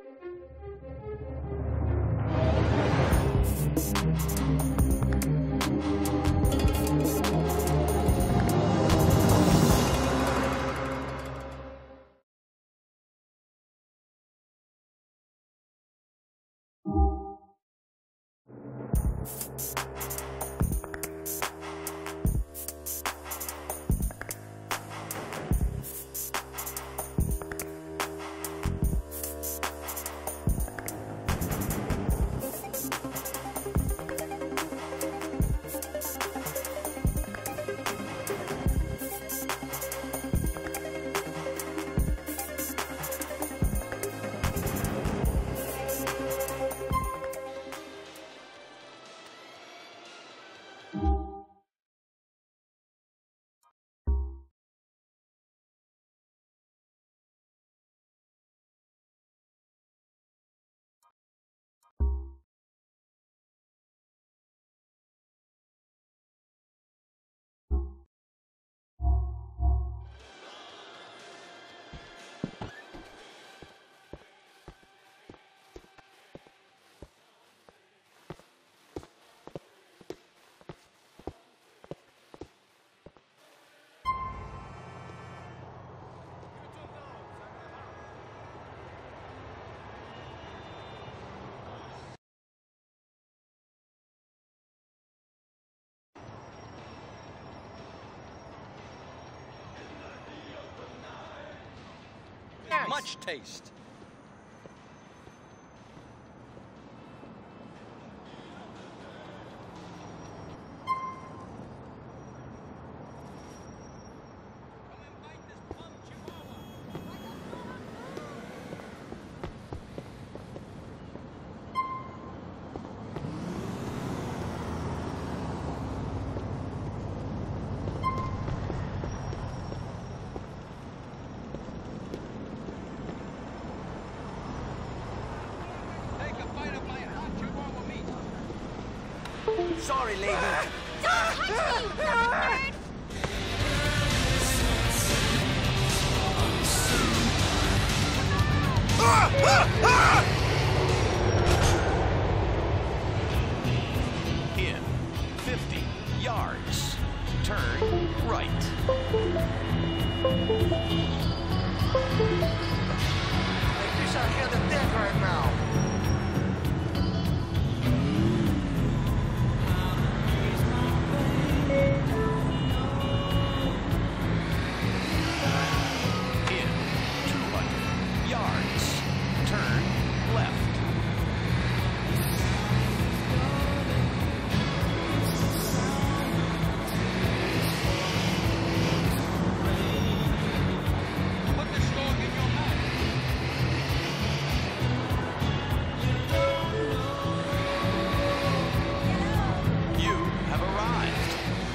Much taste. Sorry, lady. Don't touch me, bastard! In 50 yards, turn right. I wish I had a dead right now. In 200 yards, turn left. Put the dog in your mouth. You have arrived.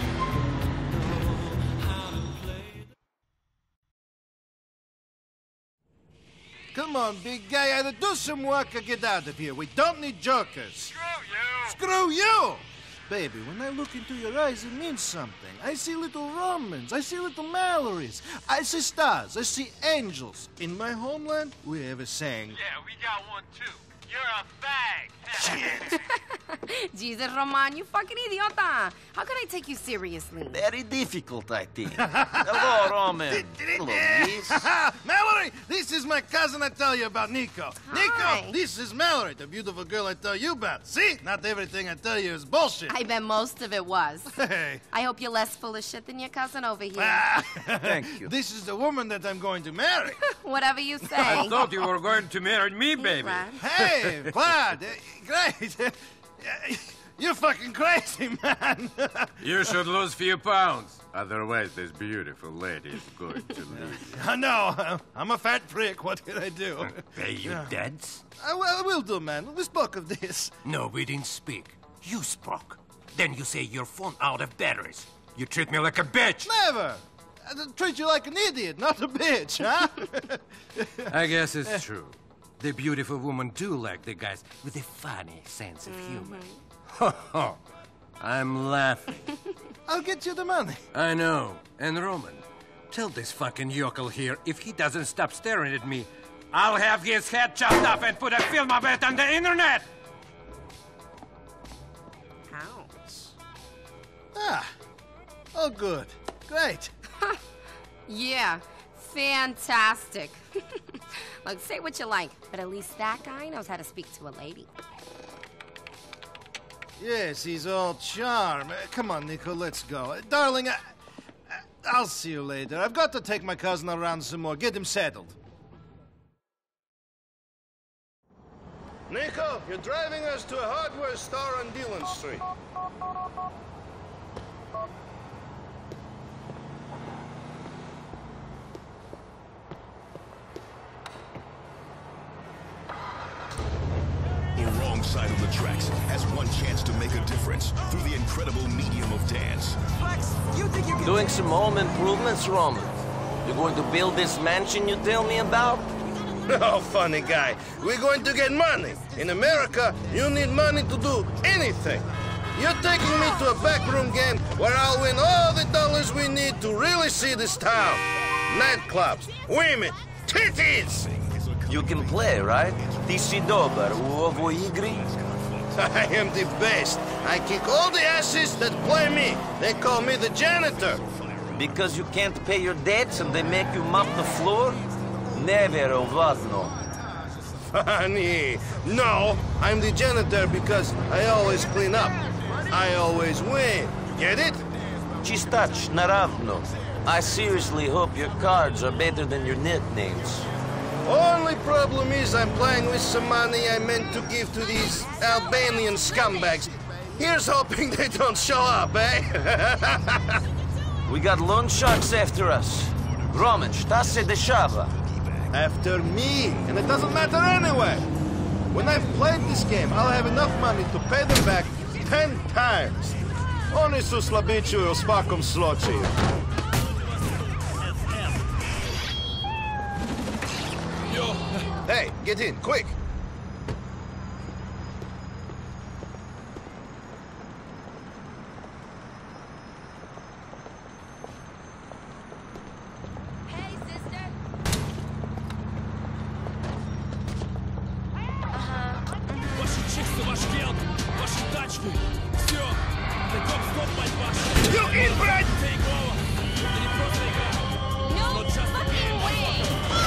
Come on, big guy, either do some work or get out of here. We don't need jokers. Screw you! Screw you! Baby, when I look into your eyes, it means something. I see little Romans. I see little Mallorys. I see stars. I see angels. In my homeland, we have a saying. Yeah, we got one too. You're a fag. Jesus, Roman, you fucking idiota. How can I take you seriously? Very difficult, I think. Hello, Roman. Hello, miss. Mallory, this is my cousin I tell you about, Nico. Hi. Nico, this is Mallory, the beautiful girl I tell you about. See? Not everything I tell you is bullshit. I bet most of it was. Hey. I hope you're less full of shit than your cousin over here. Thank you. This is the woman that I'm going to marry. Whatever you say. I thought you were going to marry me, baby. Brad. Hey, Vlad, great. You're fucking crazy, man. You should lose few pounds. Otherwise, this beautiful lady is going to leave. I know. I'm a fat prick. What can I do? Pay you debts? I will do, man. We spoke of this. No, we didn't speak. You spoke. Then you say your phone out of batteries. You treat me like a bitch. Never. I treat you like an idiot, not a bitch, huh? I guess it's true. The beautiful women do like the guys with a funny sense of humor. Ho ho. I'm laughing. I'll get you the money. I know. And Roman, tell this fucking yokel here if he doesn't stop staring at me, I'll have his head chopped off and put a film of it on the internet! Ouch. Ah. Oh, good. Great. Yeah, fantastic. Look, say what you like, but at least that guy knows how to speak to a lady. Yes, he's all charm. Come on, Nico, let's go. Darling, I'll see you later. I've got to take my cousin around some more. Get him settled. Nico, you're driving us to a hardware store on Dillon Street. Wrong side of the tracks has one chance to make a difference through the incredible medium of dance. Doing some home improvements, Roman. You're going to build this mansion you tell me about? Oh, funny guy. We're going to get money. In America, you need money to do anything. You're taking me to a backroom game where I'll win all the dollars we need to really see this town. Nightclubs, women, titties! You can play, right? Ti si dobar u ovoj igri? I am the best. I kick all the asses that play me. They call me the janitor. Because you can't pay your debts and they make you mop the floor? Neverovatno. Funny. No, I'm the janitor because I always clean up. I always win. Get it? Čistać, naravno. I seriously hope your cards are better than your nicknames. Only problem is I'm playing with some money I meant to give to these Albanian scumbags. Here's hoping they don't show up, eh? We got loan sharks after us. Roman, šta se dešava? After me, and it doesn't matter anyway. When I've played this game, I'll have enough money to pay them back 10 times. Oni su slabićuju u svakom slučaju. Hey, get in, quick! Hey, sister. Ваши чиксы, ваш гелк, ваши тачки. Все. Таком стоп, мать ваша. You in, брат! Take over. Это не просто игра. No fucking way.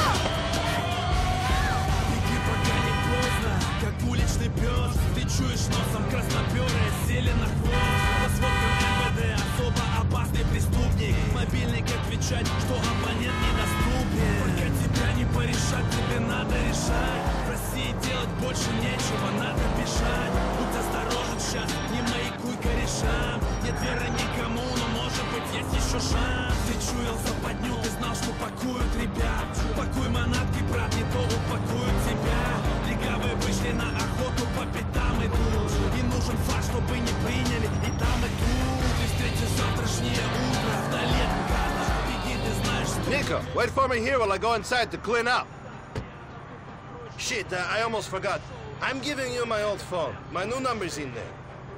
Беги, пока не поздно, как уличный пес. Ты чуешь носом красноперые, сели на хвост. По сводкам МВД особо опасный преступник. Мобильник отвечать, что абонент недоступен. Пока тебя не порешать, тебе надо решать. В России делать больше нечего, надо бежать. Будь осторожен сейчас, не маякуй корешам. Нет веры никому, но может быть есть еще шанс. Ты чуял западню, ты знал, что пакуют ребят. Пакуй манатки, брат, не то упакуют тебя. Легавые вышли на охоту, по пятам идут. И нужен факт, чтобы не приняли и там, и тут. Ты встретишь завтрашнее утро вдали от МКАДа. Беги, ты знаешь, что... Nico, wait for me here while I go inside to clean up. Shit, I almost forgot. I'm giving you my old phone. My new number's in there.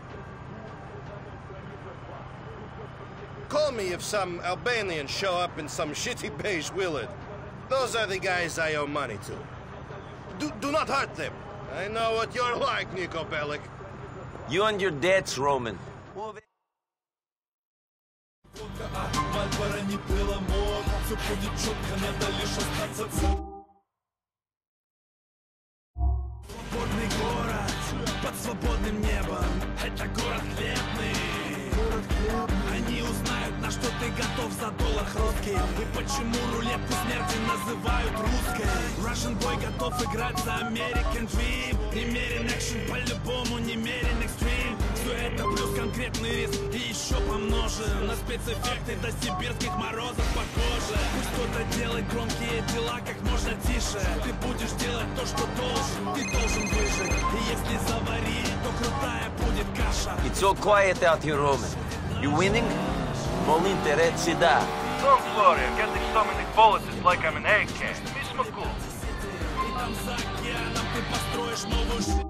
Call me if some Albanians show up in some shitty beige Willard. Those are the guys I owe money to. Do not hurt them. I know what you're like, Nico Bellic. You and your debts, Roman. Вальвара не было мод, все будет четко, надо лишь остаться целым. Свободный город, под свободным небом, это город хлебный. Они узнают, на что ты готов за доллар хроткий. И почему рулетку смерти называют русской. Russian boy готов играть за American Dream. Немерен экшен по-любому, немерен экстрим. Все это плюс конкретный риск и еще помножен на спецэффекты до сибирских морозов похоже. Пусть кто-то делает громкие дела как можно тише. Ты будешь делать то, что должен, ты должен выжить. И если заварить, то крутая будет каша. It's all quiet out here, Roman. You winning? Molinte reci da. Don't worry, I'm getting so many bullets, it's like I'm an egg can. Мисма cool. И там за океаном ты построишь новую жизнь.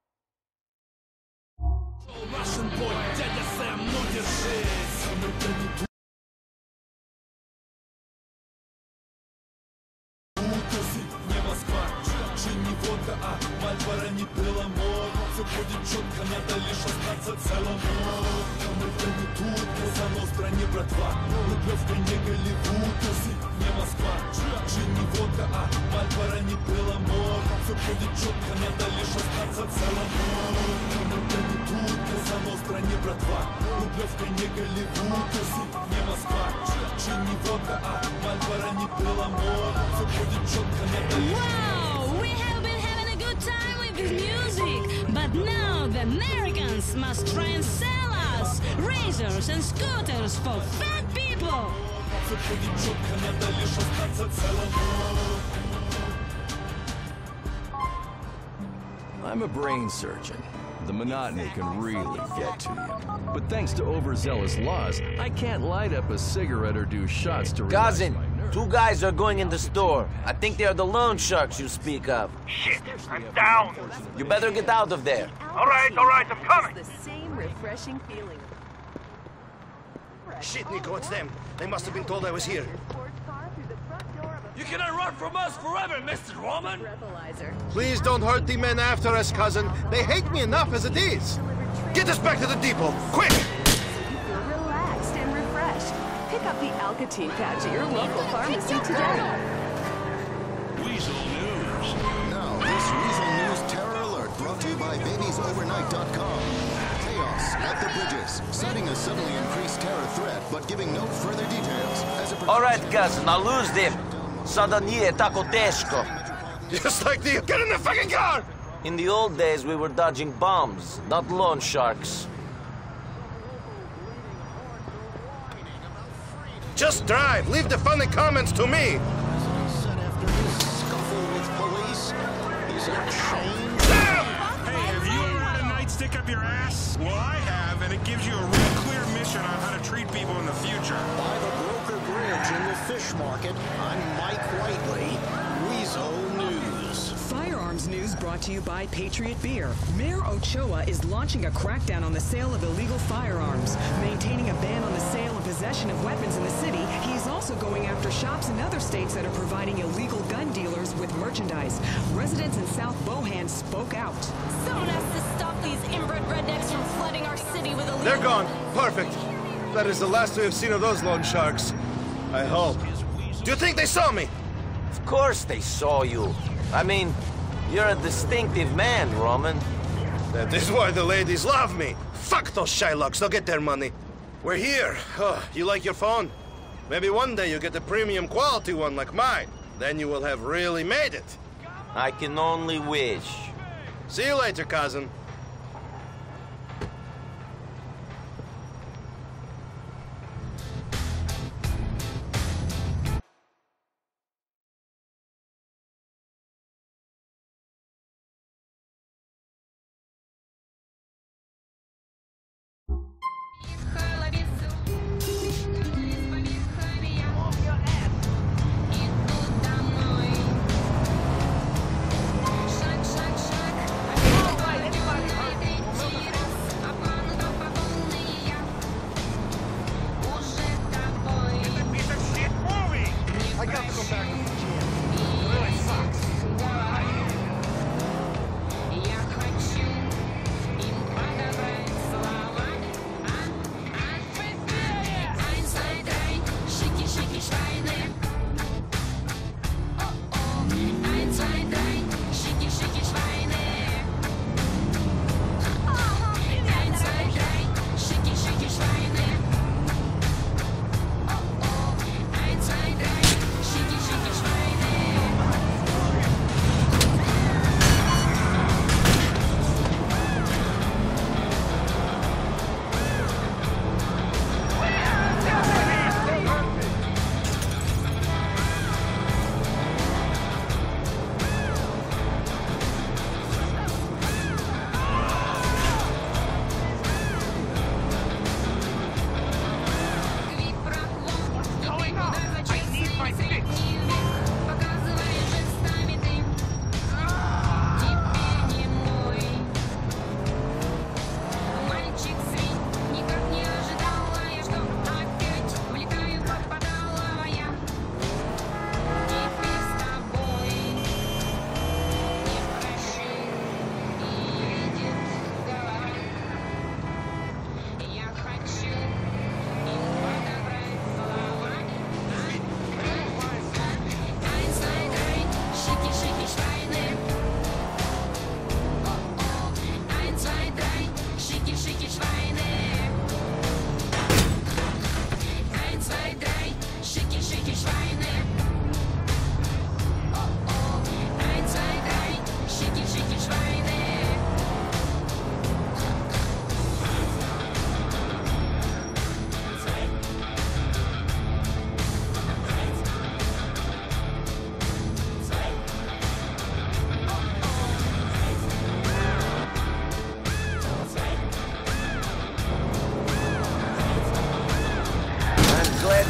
Russian boy, дядя Сэм, ну держись. Не Москва, Мы тут, Коза Ностра не братва. Рублевка не Голливуд, не Москва. Джин не водка, а Мальборо не было мод. Все будет четко, надо лишь остаться целым. Мы тут, Коза Ностра не братва. Рублевка не Голливуд, не Москва. Джин не водка, а Мальборо не было мод. Все будет четко, надо лишь. Wow, we have been having a good time with this music, but now the Americans must try and sell us razors and scooters for fat people. Все будет четко, надо лишь остаться целым. I'm a brain surgeon. The monotony can really get to you. But thanks to overzealous laws, I can't light up a cigarette or do shots to relax Cousin, my nerves. 2 guys are going in the store. I think they are the loan sharks you speak of. Shit, I'm down. You better get out of there. All right, I'm coming. The same refreshing feeling. Shit, Nico, it's them. They must have been told I was here. You cannot run from us forever, Mr. Roman! Please don't hurt the men after us, cousin. They hate me enough as it is. Get us back to the depot, quick! Feel relaxed and refreshed. Pick up the Alcatel patch at your local pharmacy today. Weasel News. Now, this Weasel News Terror Alert brought to you by BabiesOvernight.com. Chaos at the bridges, citing a suddenly increased terror threat, but giving no further details. All right, cousin, I'll lose them. Sada nije tako teško. Just like the... Get in the fucking car! In the old days, we were dodging bombs, not loan sharks. Just drive. Leave the funny comments to me. Hey, have you ever had a nightstick up your ass? Well, I have, and it gives you a real clear mission on how to treat people in the future. By the Broker Bridge in the fish market, I'm Mike Whiteley, Weasel News. Firearms news brought to you by Patriot Beer. Mayor Ochoa is launching a crackdown on the sale of illegal firearms. Maintaining a ban on the sale and possession of weapons in the city, he is also going after shops in other states that are providing illegal gun dealers with merchandise. Residents in South Bohan spoke out. Someone has to stop these inbred rednecks from flooding our city with illegal... They're gone. Perfect. That is the last we have seen of those loan sharks. I hope. Do you think they saw me? Of course they saw you. I mean, you're a distinctive man, Roman. That is why the ladies love me. Fuck those Shylocks, they'll get their money. We're here. Oh, you like your phone? Maybe one day you'll get a premium quality one like mine. Then you will have really made it. I can only wish. See you later, cousin.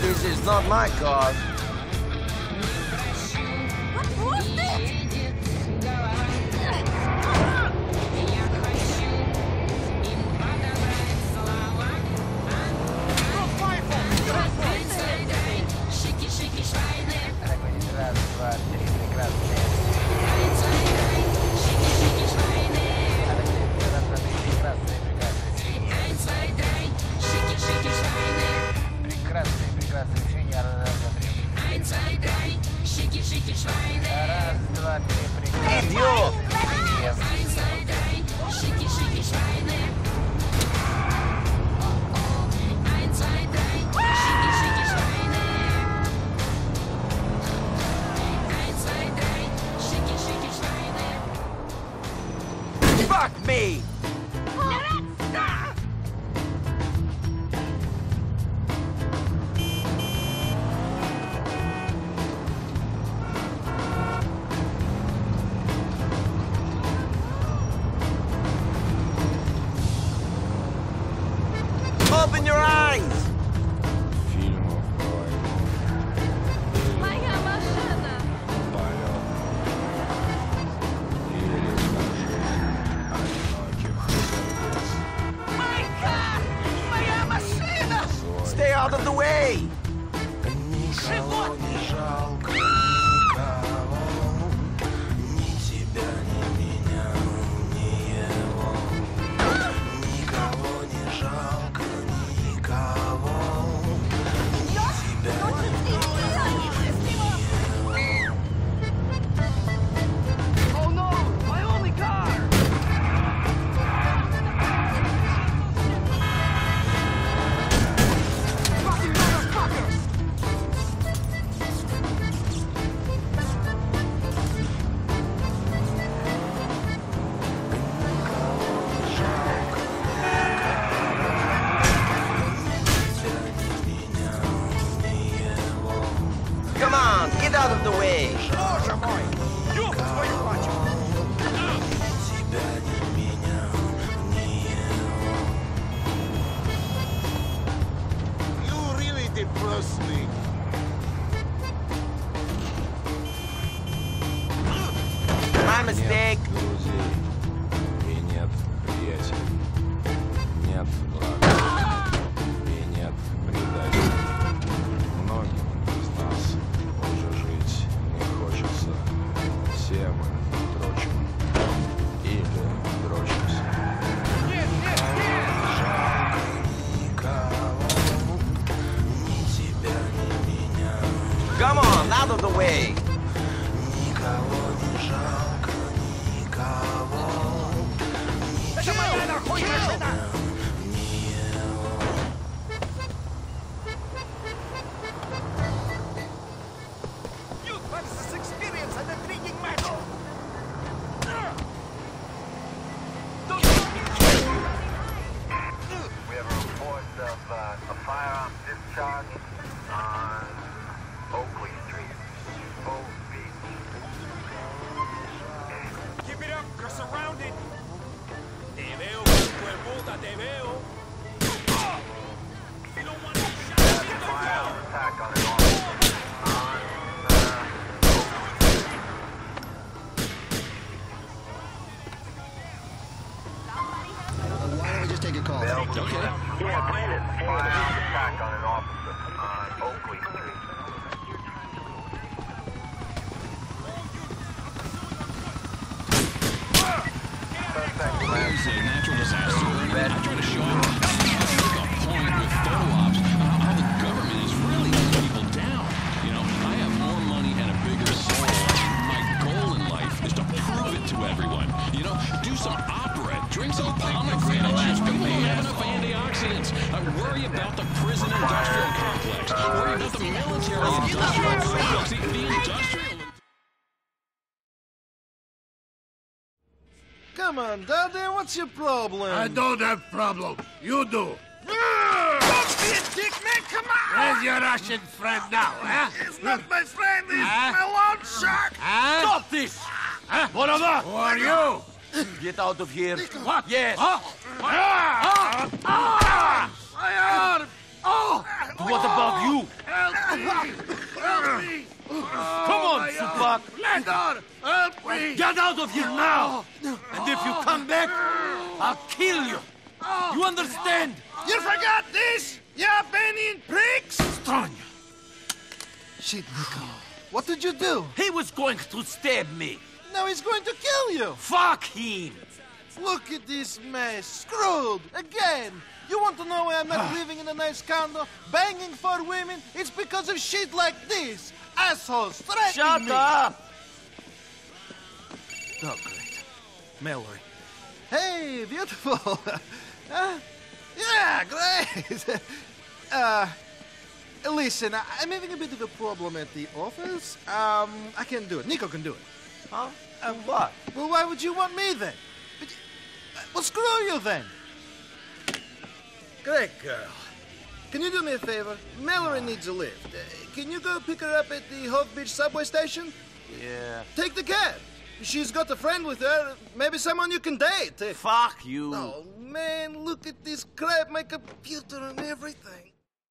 This is not my car. Идиот! Fuck me! Open your eyes! Моя машина! Моя машина! Stay out of the way! Oh no! My only car! Fucking motherfucker! Come on, get out of the way! Боже мой! Ёб твою мать! You really depress me. My mistake! И нет приятелей, нет врага, и нет предателей. Многим из нас уже жить не хочется. Все мы дрочим. Или дрочимся. Нет, нет, нет! Жалко никого, ни тебя, ни меня. Come on, out of the way! Никого не жалко, никого. Это моя нахуй машина! You versus experience and intriguing match! We have a report of a firearm discharge on Oakley Street, Oak Beach. Keep it up, you're surrounded! Te veo, hijo de puta, te veo! You don't want to be shot, get the Firearm fuck! attack on an officer Why don't we just take a call? Okay. Firearm attack on an officer on Oakley Street. There's a natural disaster. I try to show up. Make a point with photo ops how the government is really letting people down. You know, I have more money and a bigger soul. My goal in life is to prove it to everyone. You know, do some opera, drink some pomegranate juice. People don't have enough antioxidants. I worry about the prison industrial complex. Worry about the military industrial complex. The industrial. Come on, Daddy, what's your problem? I don't have problem. You do. Don't be a dick, man, come on! Where's your Russian friend now, huh? It's not my friend, it's Huh? my loan shark! Huh? Stop this! Huh? Who are you? Get out of here. What? Yes. Huh? My arm! Oh! What about you? Help me! Come on, Tupac! Landor, help me! Get out of here now! And if you come back, I'll kill you! You understand? You forgot this? You Albanian pricks! Strong! Shit, Nico. What did you do? He was going to stab me! Now he's going to kill you! Fuck him! Look at this mess. Screwed! Again! You want to know why I'm not living in a nice condo, banging for women? It's because of shit like this! Assholes threatening me! Shut up! Oh, great. Mallory. Hey, beautiful! Yeah, great! Listen, I'm having a bit of a problem at the office. I can't do it. Nico can do it. Huh? And what? Well, why would you want me then? Well, screw you then. Great girl. Can you do me a favor? Mallory needs a lift. Can you go pick her up at the Hove Beach subway station? Yeah. Take the cab. She's got a friend with her. Maybe someone you can date. Fuck you. Oh, man, look at this crap. My computer and everything.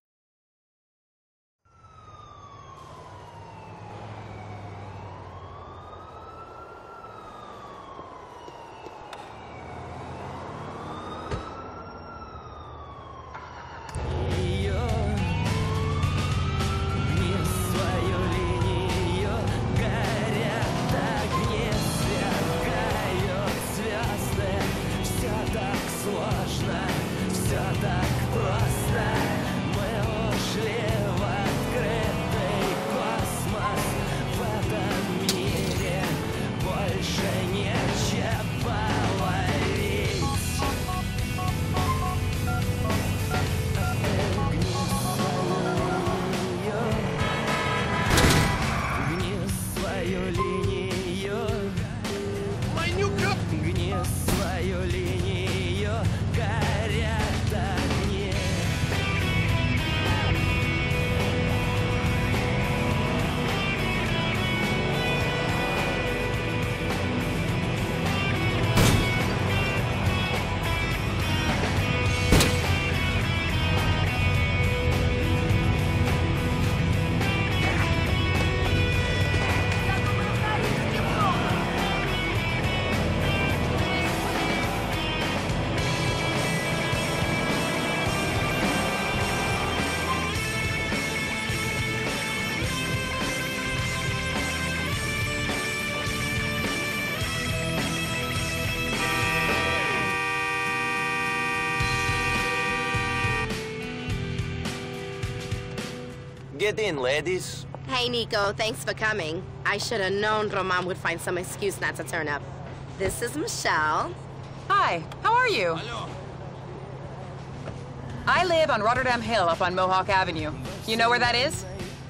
Get in, ladies. Hey, Nico, thanks for coming. I should have known Roman would find some excuse not to turn up. This is Michelle. Hi, how are you? Hello. I live on Rotterdam Hill up on Mohawk Avenue. You know where that is?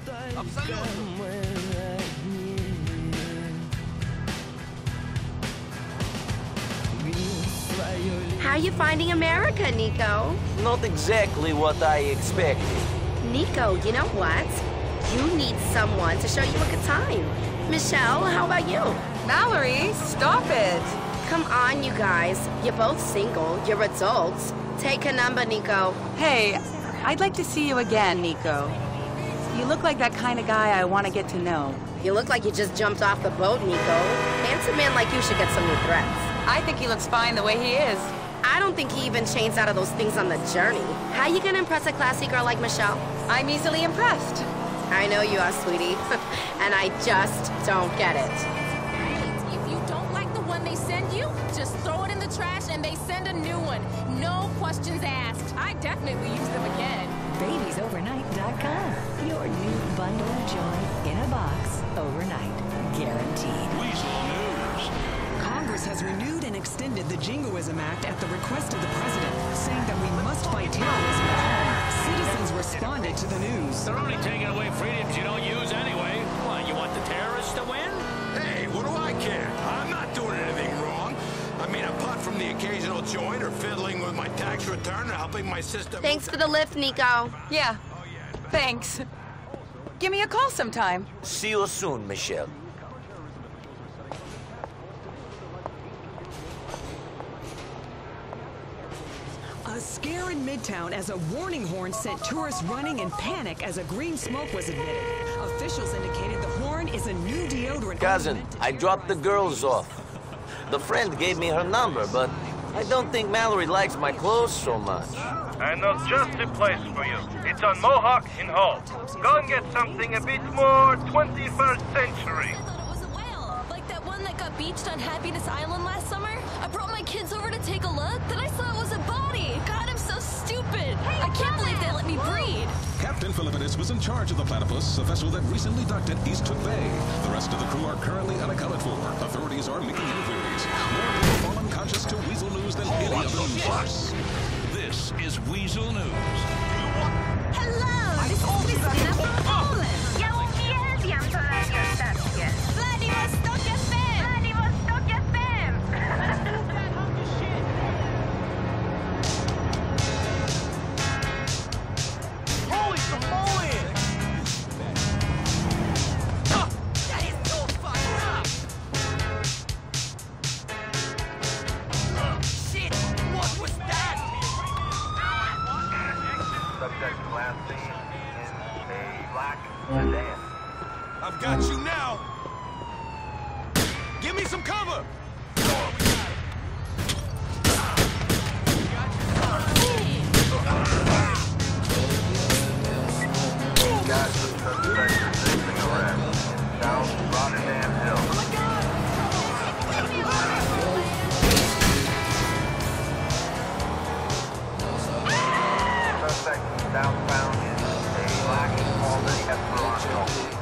How you finding America, Nico? Not exactly what I expected. Nico, you know what? You need someone to show you a good time. Michelle, how about you? Mallory, stop it. Come on, you guys. You're both single. You're adults. Take a number, Nico. Hey, I'd like to see you again, Nico. You look like that kind of guy I want to get to know. You look like you just jumped off the boat, Nico. Handsome man like you should get some new threats. I think he looks fine the way he is. I don't think he even changed out of those things on the journey. How you gonna impress a classy girl like Michelle? I'm easily impressed. I know you are, sweetie. And I just don't get it. If you don't like the one they send you, just throw it in the trash and they send a new one. No questions asked. I definitely use them again. BabiesOvernight.com. Your new bundle of joy in a box overnight. Guaranteed. Weasel News. Congress has renewed and extended the Jingoism Act at the request of the president, saying that we must fight terrorism at home. Citizens responded to the news. They're only taking away freedoms you don't use anyway. What, you want the terrorists to win? Hey, what do I care? I'm not doing anything wrong. I mean, apart from the occasional joint or fiddling with my tax return or helping my sister... Thanks for the lift, Nico. Yeah, thanks. Give me a call sometime. See you soon, Michelle. A scare in Midtown as a warning horn sent tourists running in panic as a green smoke was emitted. Officials indicated the horn is a new deodorant. Cousin, I dropped the girls off. The friend gave me her number, but I don't think Mallory likes my clothes so much. I know just the place for you. It's on Mohawk in Hall. Go and get something a bit more 21st century. Like that one that got beached on Happiness Island last summer? I brought my kids over to take a look, then I saw it was a body. God, I'm so stupid. I can't believe they let me breed. Captain Philippidis was in charge of the platypus, a vessel that recently docked at East Hook Bay. The rest of the crew are currently unaccounted for. Authorities are making inquiries. More people fall unconscious to Weasel News than any other news source. This is Weasel News. Hello, this is Christina from Poland. Ja uwielbiam tę radiostację. Vladivostok FM! Vladivostok FM! Holy Samoan! That is so fucked up! Shit! What was that? Subject class C in a black sedan. I've got you now. Give me some cover. Got the suspect resisting arrest in South Rotterdam Hill. Suspect southbound in a black Albany Esperanto.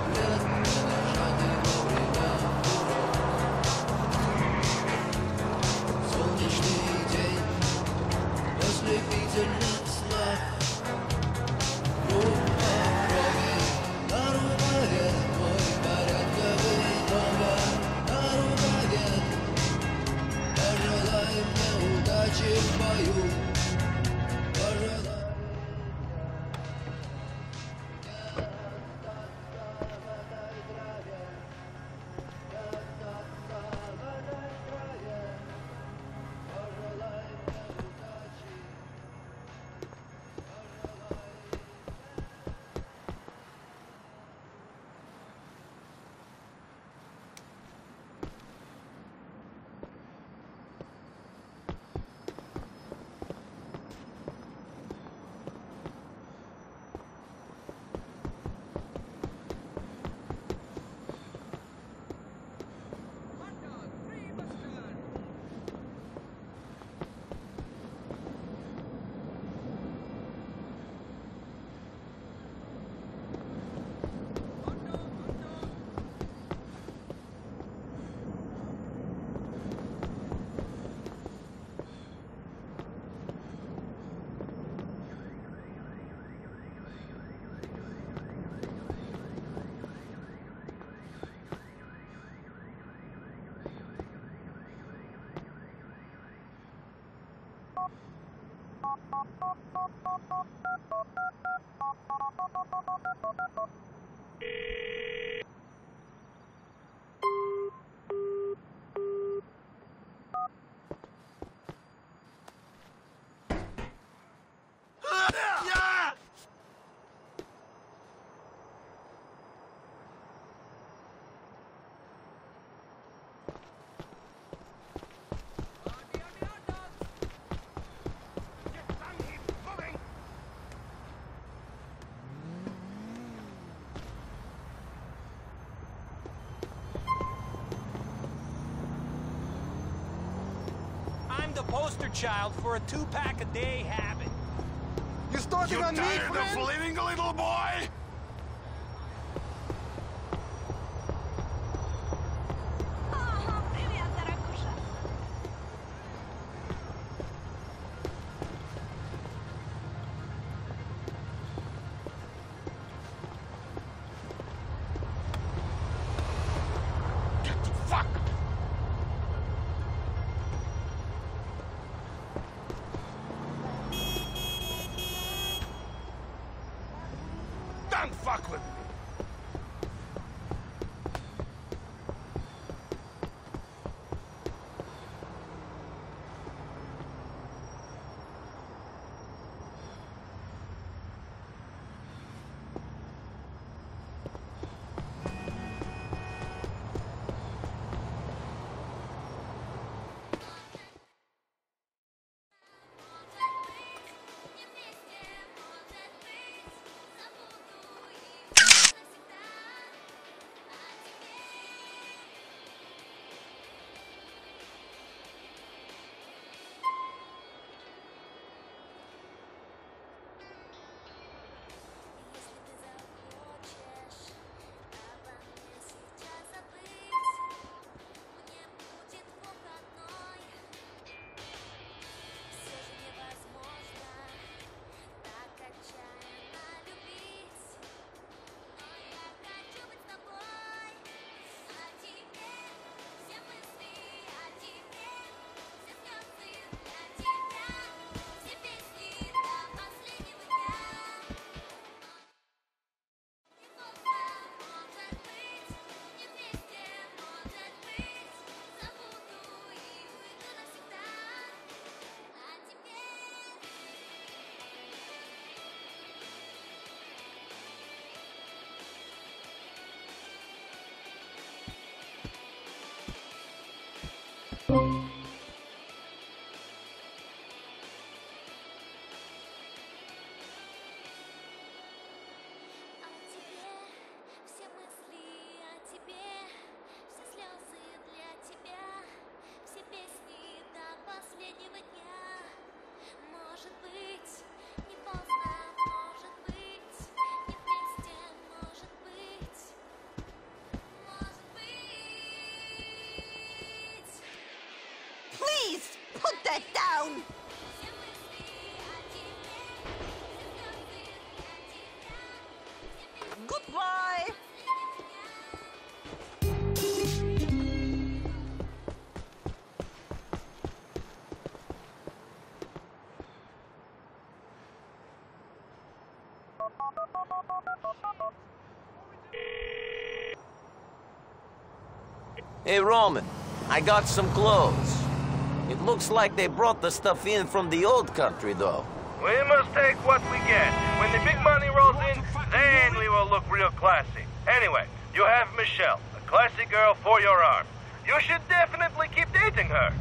I'm the poster child for a 2-pack a day habit. You starting on me, friend? living, little boy? Don't fuck with me. Hey, Roman, I got some clothes. It looks like they brought the stuff in from the old country, though. We must take what we get. When the big money rolls in, then we will look real classy. Anyway, you have Michelle, a classy girl for your arm. You should definitely keep dating her.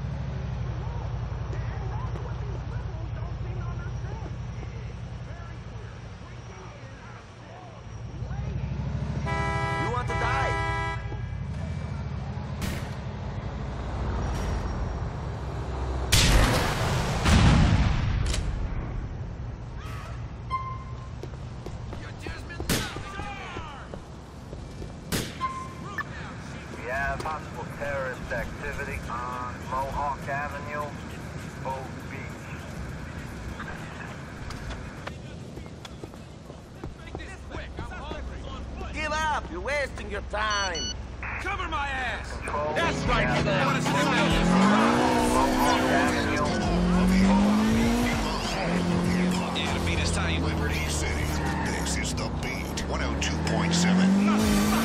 You want to die? We have possible terrorist activity on Mohawk Avenue, Oak Beach. Give up! You're wasting your time. Cover my ass! That's right, you want to step out. Yeah, the beat is tight. Liberty City. This is the beat. 102.7.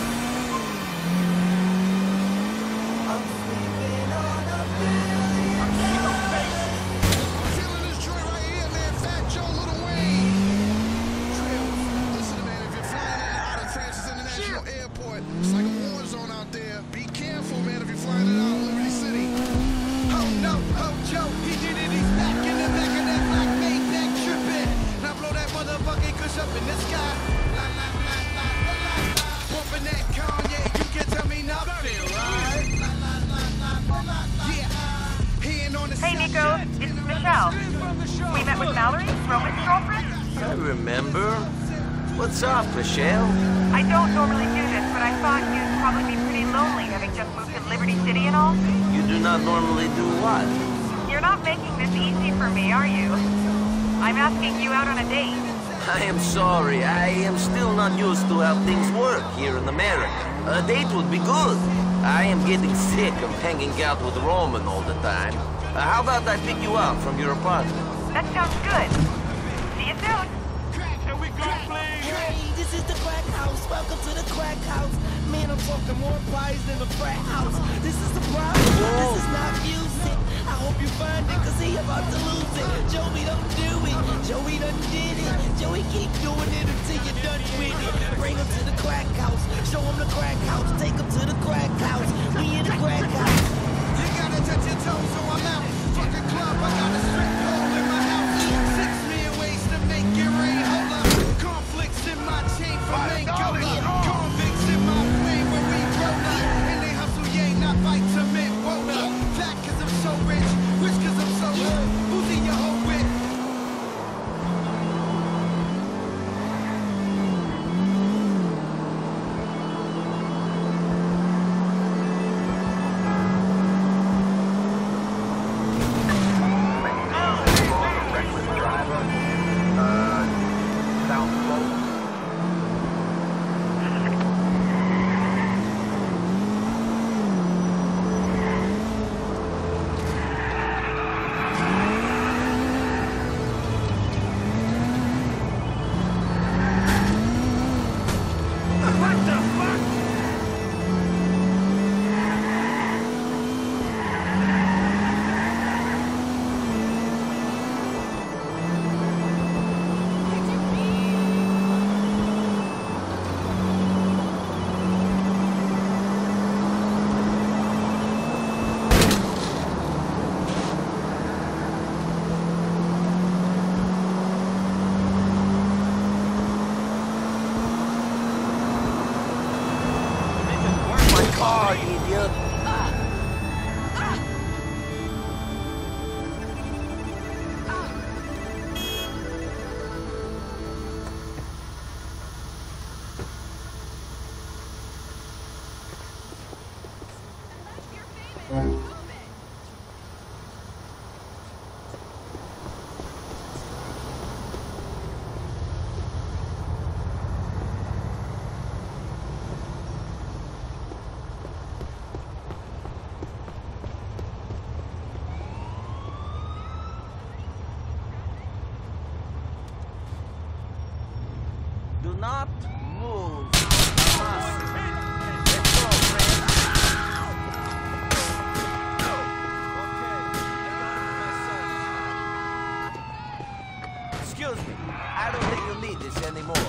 It's like a war zone out there. Be careful, man, if you're flying it out of Liberty City. Oh no, oh Joe, he did it. He's back in the back of that black Maybach tripping. Now blow that motherfucking kush up in the sky. La la la la la la. Bumping that Kanye, you can tell me nothing, right? La la la la la la. Yeah. Hand on the Hey Nico, it's Michelle. We met with Mallory, Roman's girlfriend. I remember. What's up, Michelle? I don't normally do this, but I thought you'd probably be pretty lonely having just moved to Liberty City and all. You do not normally do what? You're not making this easy for me, are you? I'm asking you out on a date. I am sorry. I am still not used to how things work here in America. A date would be good. I am getting sick of hanging out with Roman all the time. How about I pick you up from your apartment? That sounds good. See you soon. Here we go, please! Hey, this is the crack house. Welcome to the crack house. Man, I'm talking more pies than a frat house. This is the problem. This is not music. I hope you find it, cause he about to lose it. Joey, don't do it. Joey done did it. Joey, keep doing it until you're done with it. Bring him to the crack house. Show him the crack house. Take him to the crack house. We in the crack house. You gotta touch your toes, so I'm out. Fucking club, I got a strip pole in my house. 6 million ways to make it rain. Hold up. Conflicts in my chain from Angola. Convicts in my brain when we roll up. And they hustle, yeah, not vitamin water. Fat cause I'm so rich cause I'm so hood. Who's in your whole wit? car, idiot. Do not move. Let's go, friend. Excuse me. I don't think you'll need this anymore.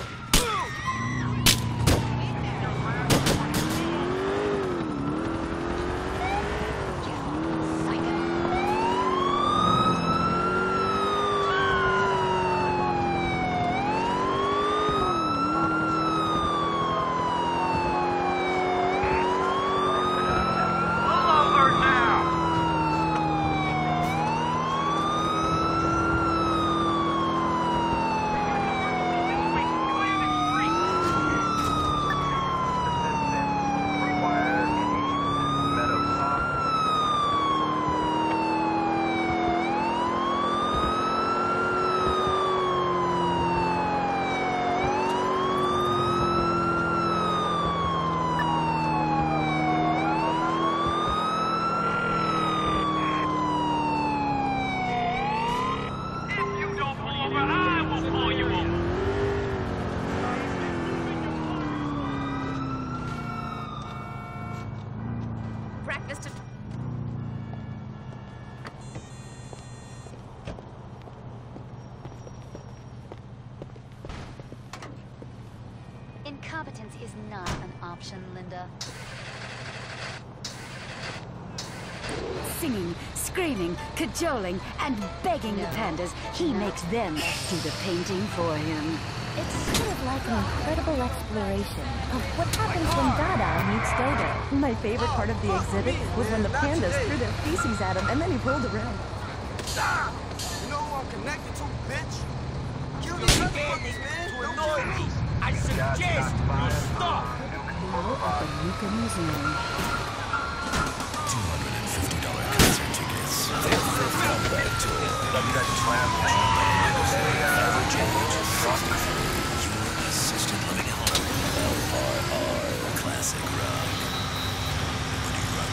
Breakfast. Incompetence is not an option, Linda. Singing, screaming, cajoling, and begging the pandas, he makes them do the painting for him. It's sort of like an incredible exploration of what happens when Dada meets Dodo. My favorite part of the exhibit was when the pandas threw their feces at him and then he rolled around. Stop! You know who I'm connected to, bitch? You need to ban this man to annoy me. I suggest you stop. Now at the Nuka Museum. $250 concert tickets. Comeback tour. Your assisted living home. LRR Classic Rock. Liberty Rock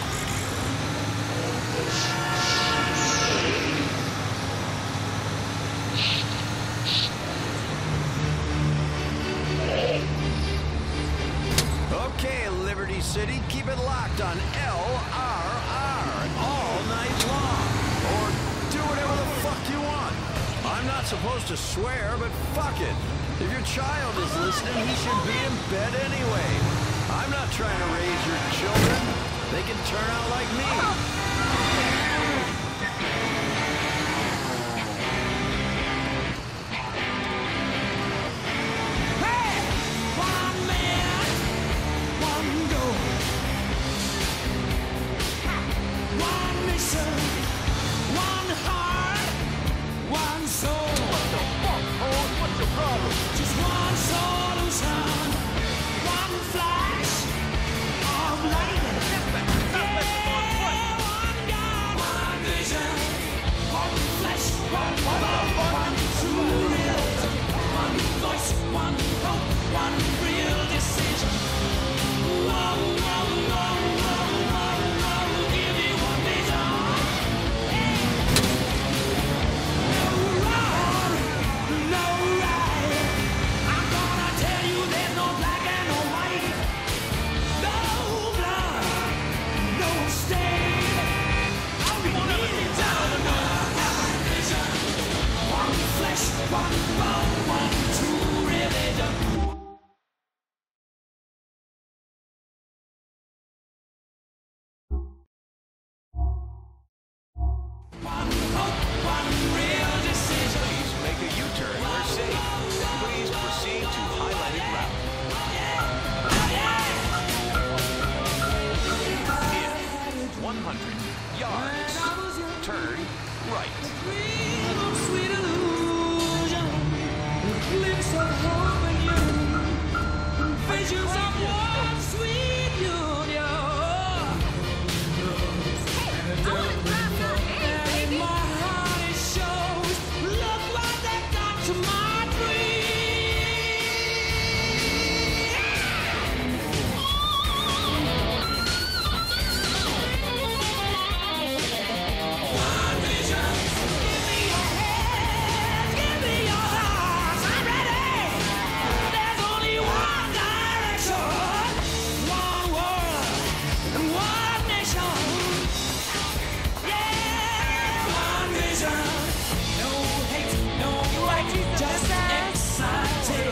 Radio. Okay, Liberty City, keep it locked on LRR all night long. Or do whatever the fuck you want. I'm not supposed to swear, but fuck it. If your child is listening, he should be in bed anyway. I'm not trying to raise your children. They can turn out like me. Just one solution, one flash of lightning. Yeah,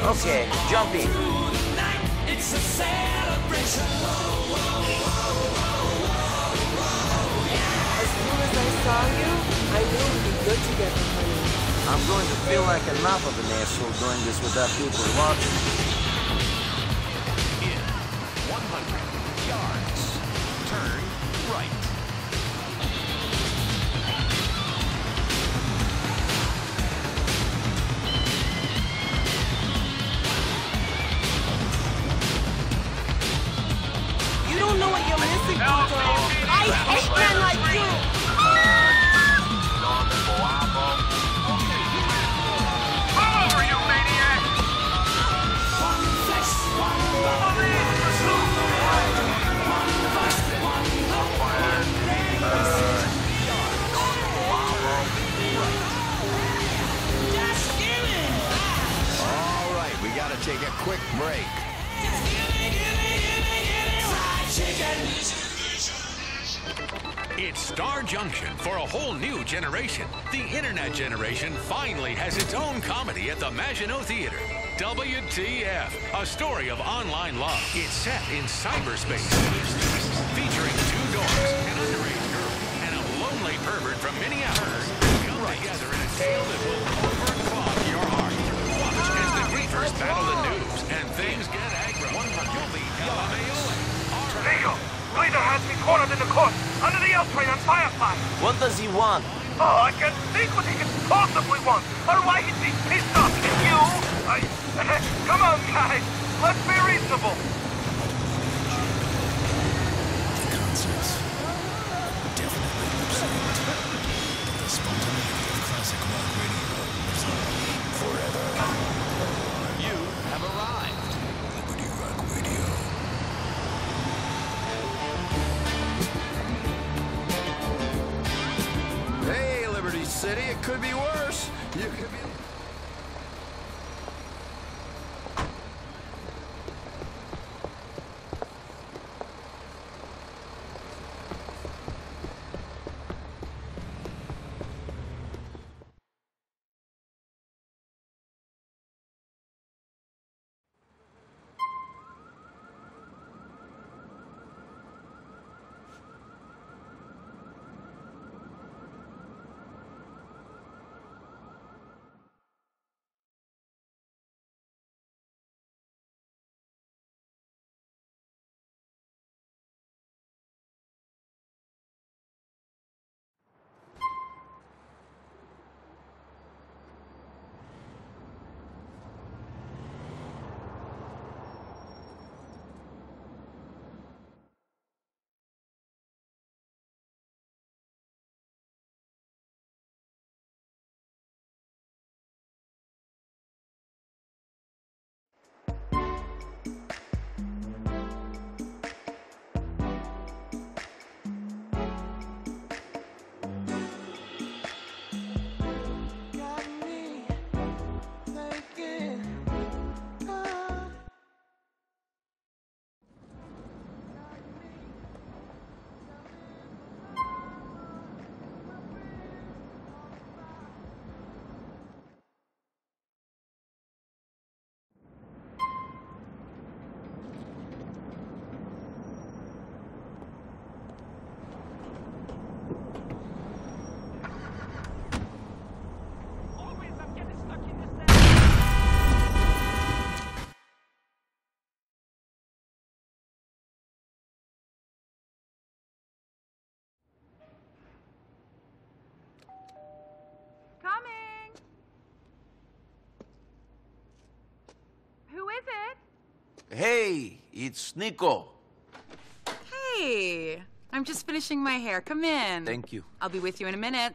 Okay, jump in. It's a celebration. As soon as I saw you, I knew we'd be good together, honey. I'm going to feel like enough of an asshole doing this without people watching. In 100 yards, turn right. You don't know what you're missing, Pluto. I hate men like you! Come over, you maniac! All right, we gotta take a quick break. It's Star Junction for a whole new generation. The internet generation finally has its own comedy at the Maginot Theater. WTF, a story of online love. It's set in cyberspace, featuring two dogs, an underage girl, and a lonely pervert from Minneapolis. Come together in a tale that will overclock your heart. Watch as the griefers battle the news and things get aggro. You'll be LMAO. Leo, Blazer has me cornered in the court, under the L train on Firefly. What does he want? Oh, I can't think what he can possibly want, or why he'd be pissed off at you. Come on, guys, let's be reasonable. The concerts definitely lip synced, but the spontaneity of classic rock radio lives on forever. You have arrived. Liberty Rock Radio. Hey, Liberty City, it could be worse. You could be... Coming! Who is it? Hey, it's Nico. Hey, I'm just finishing my hair. Come in. Thank you. I'll be with you in a minute.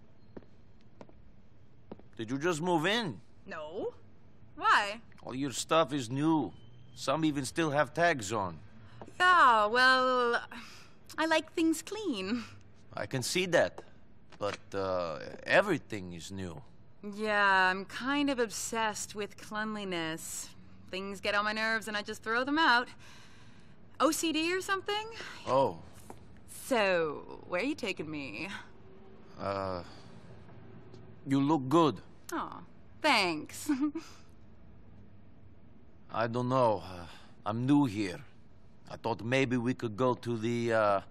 Did you just move in? No. Why? All your stuff is new. Some even still have tags on. Yeah, well, I like things clean. I can see that. But, everything is new. Yeah, I'm kind of obsessed with cleanliness. Things get on my nerves and I just throw them out. OCD or something? Oh. So, where are you taking me? You look good. Oh, thanks. I don't know. I'm new here. I thought maybe we could go to the,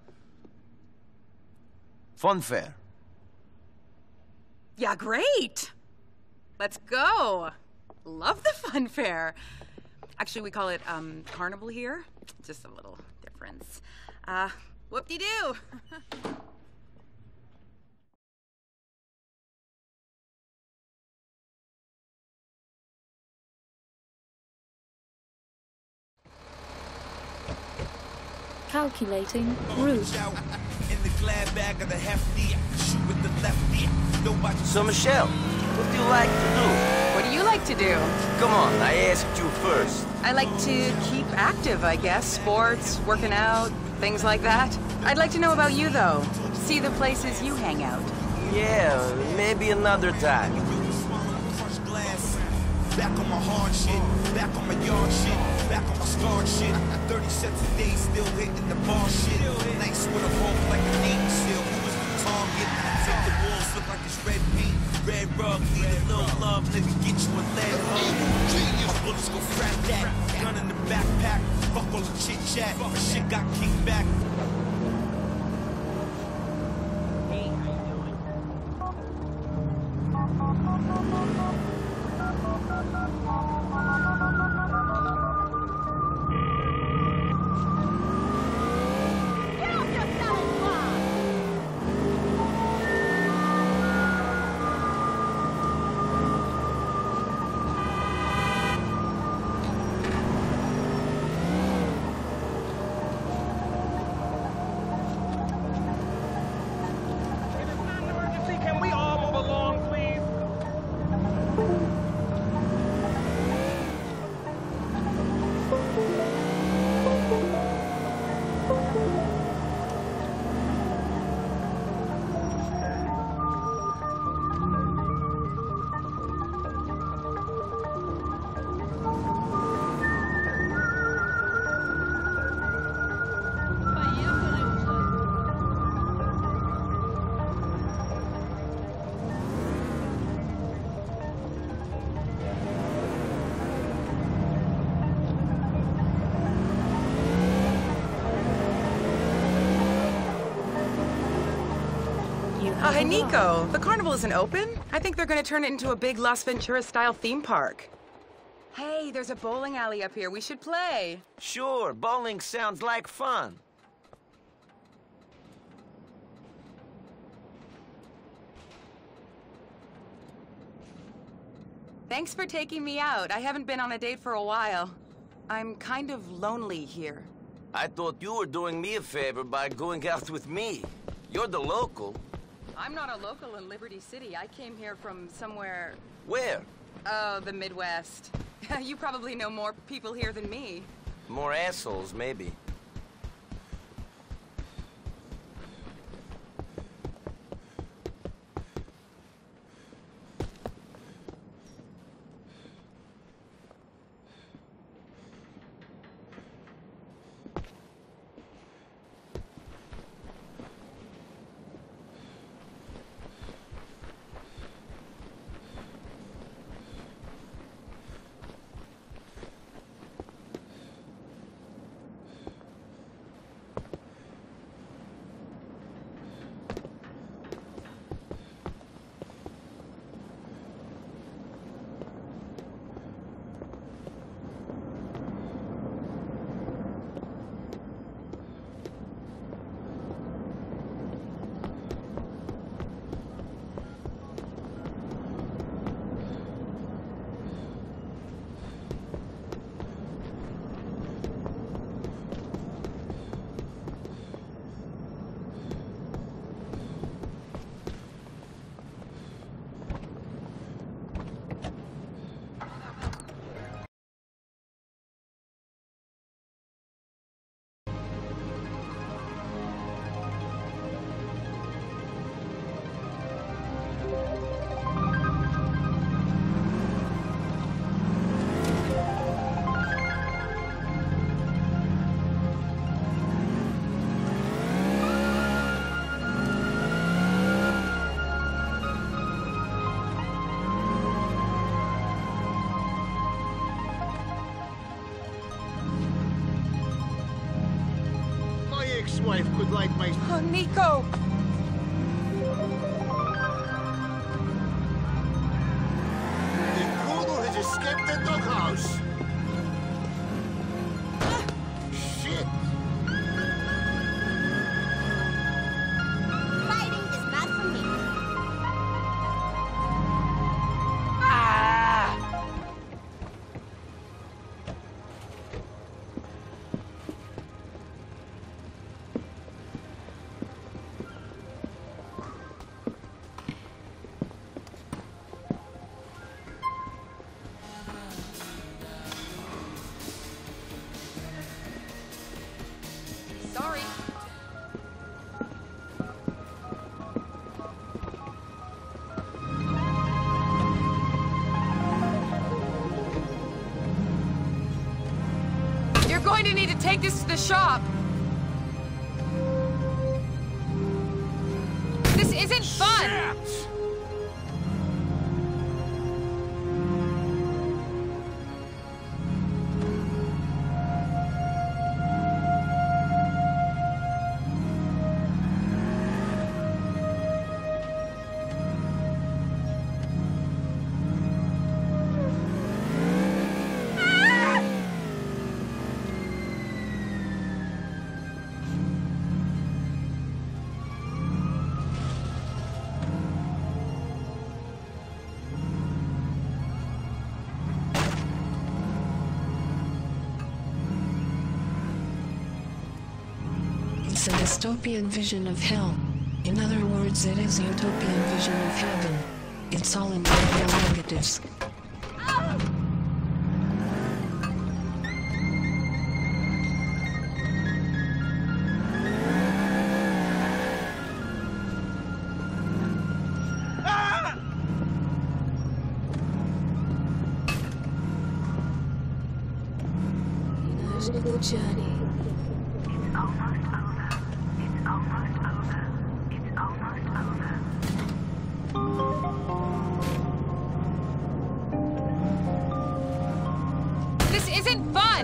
fun fair. Yeah, great! Let's go! Love the fun fair. Actually, we call it, carnival here. Just a little difference. Whoop-de-doo! Calculating route. So, Michelle, what do you like to do? What do you like to do? Come on, I asked you first. I like to keep active, I guess. Sports, working out, things like that. I'd like to know about you, though. See the places you hang out. Yeah, maybe another time. Back on my hard shit, back on my yard shit, back on my scarred shit. 30 cents a day, still hitting the bar shit. Nights with a rope like a Navy SEAL. Who was the target? Take the walls, look like it's red paint. Red rug, need a little love, nigga, get you a lead hug. My bullets go frat that, gun in the backpack. Fuck all the chit chat, my shit got kicked back. Oh, hey, Nico. The carnival isn't open. I think they're gonna turn it into a big Las Venturas-style theme park. Hey, there's a bowling alley up here. We should play. Sure, bowling sounds like fun. Thanks for taking me out. I haven't been on a date for a while. I'm kind of lonely here. I thought you were doing me a favor by going out with me. You're the local. I'm not a local in Liberty City. I came here from somewhere... Where? Oh, the Midwest. You probably know more people here than me. More assholes, maybe. wife could like my... Oh, Nico! The poodle has escaped the doghouse. Shit. Fighting is not for me. Sorry. You're going to need to take this to the shop. This isn't fun. It's a dystopian vision of hell. In other words, it is a utopian vision of heaven. It's all in the negatives. Magical journey. This isn't fun!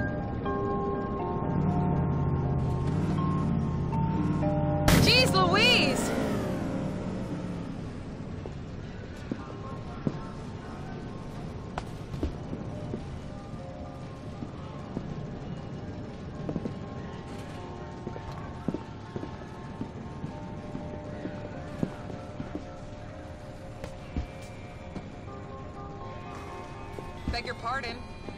Jeez Louise! Beg your pardon.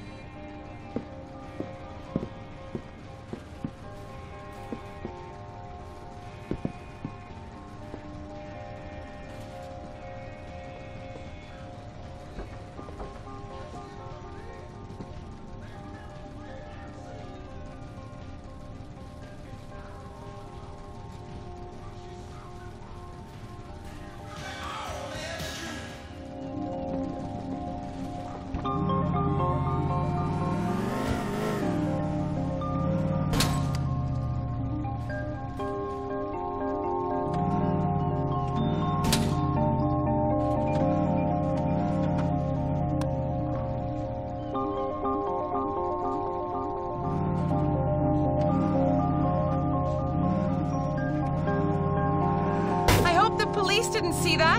Police didn't see that.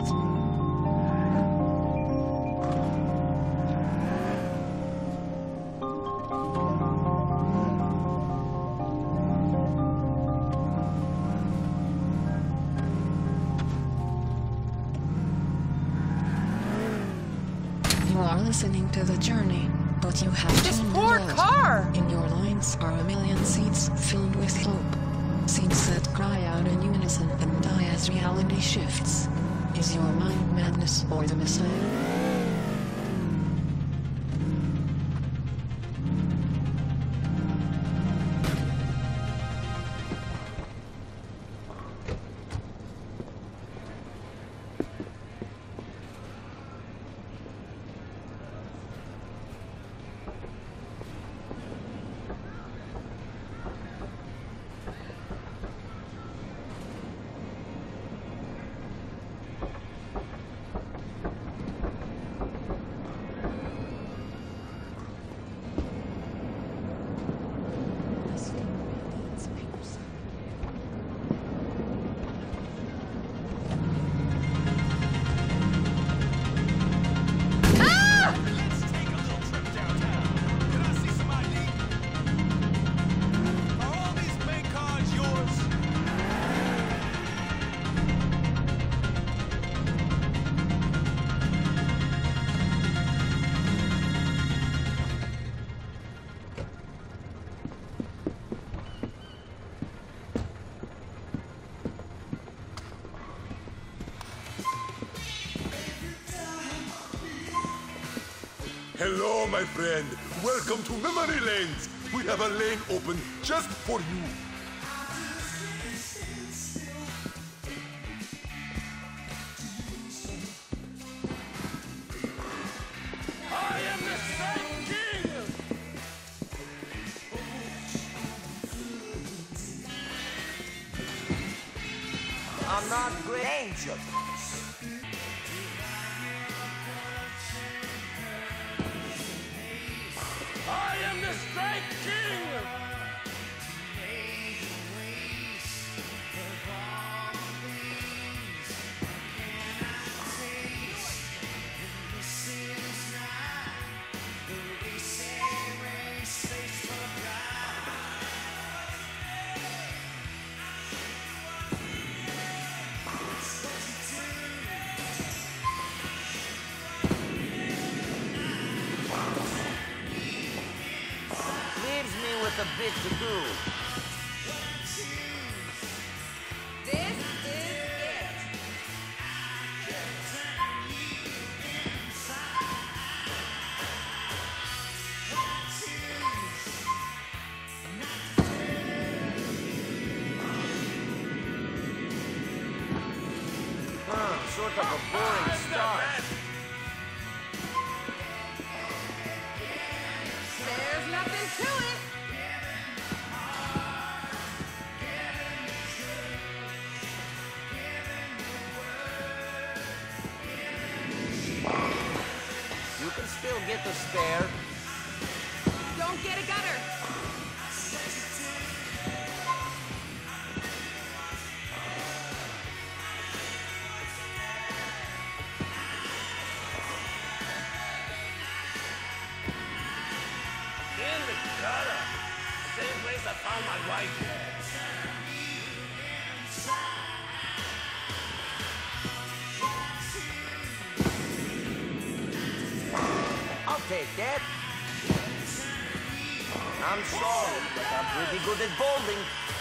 You are listening to the journey, but you have this tuned poor out. car. In your lines are a million seeds filled with hope. Seeds that cry out in unison and die as reality shifts. Is your mind madness or the Messiah? Hello, my friend. Welcome to Memory Lanes. We have a lane open just for you. I am the Snake King! I'm not great angel. I am the Snake King! Leaves me with a bit to do. This is it. Sort of a boring start. There's nothing to it. You can still get the spare. Don't get a gutter. In the gutter. Same place I found my wife. I'll take that. I'm sorry, but I'm pretty good at bowling.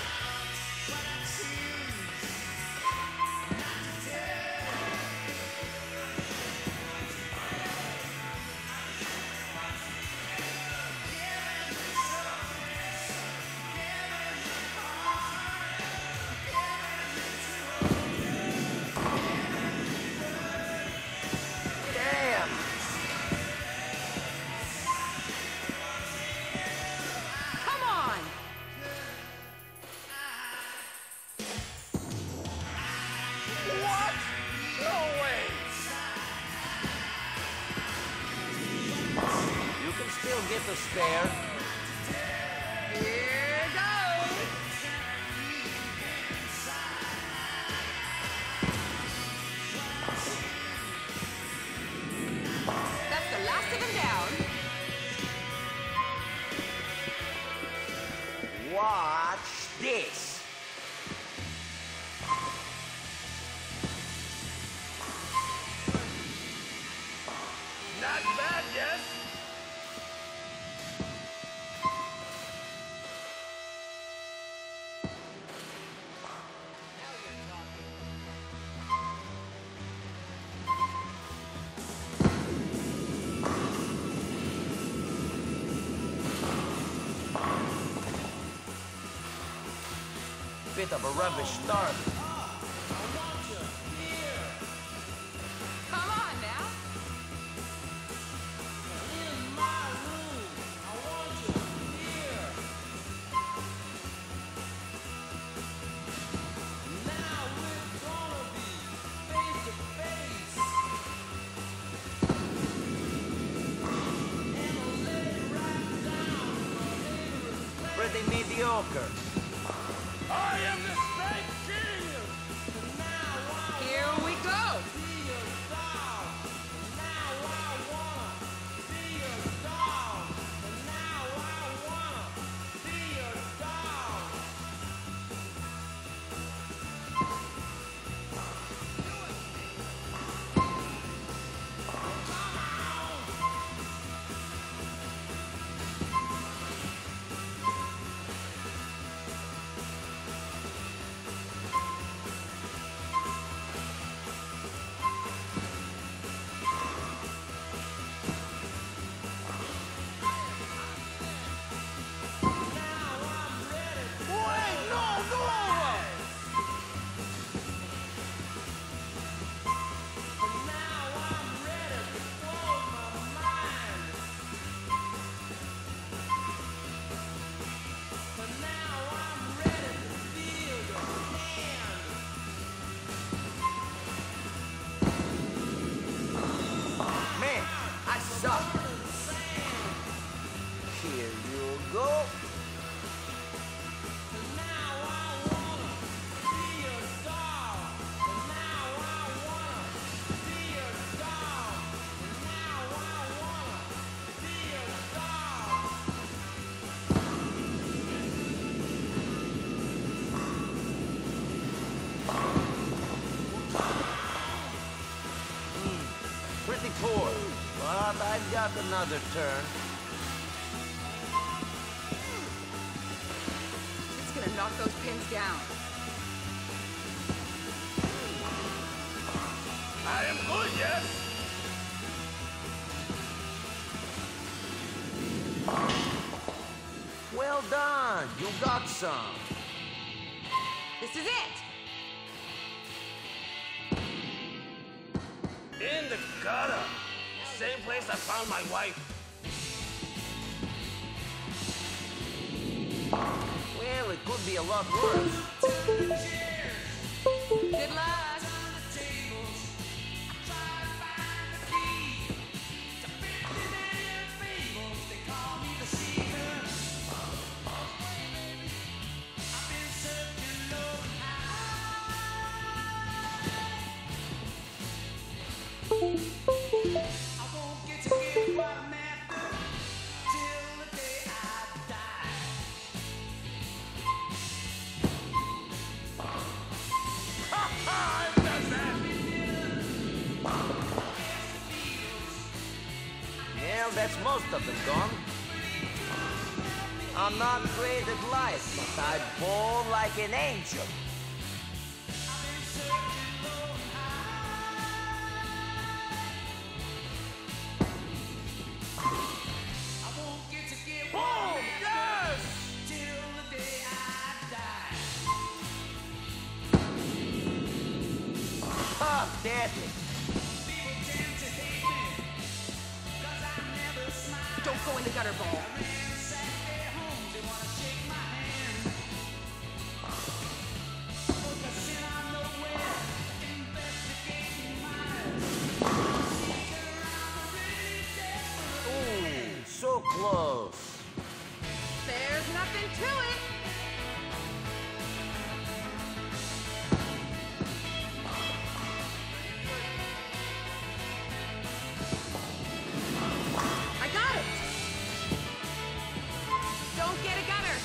Damn! Come on. What? No way! You can still get the spare. Here goes. That's the last of them down. Watch this. Not bad, yes? Bit of a rubbish start. Come on now. Pretty mediocre. I am the Snake King! Here we go. Here you go. Pretty poor, but I've got another turn. It's gonna knock those pins down. I am good, yes? Well done, you got some. This is it! In the gutter. Same place I found my wife. Well, it could be a lot worse. Good luck! Well, that's most of them gone. I'm not great at life, but I fall like an angel. Boom! Yes! Ah, deadly. Don't go in the gutter bowl. Ooh, so close. There's nothing to it. I got it. Don't get a gutter.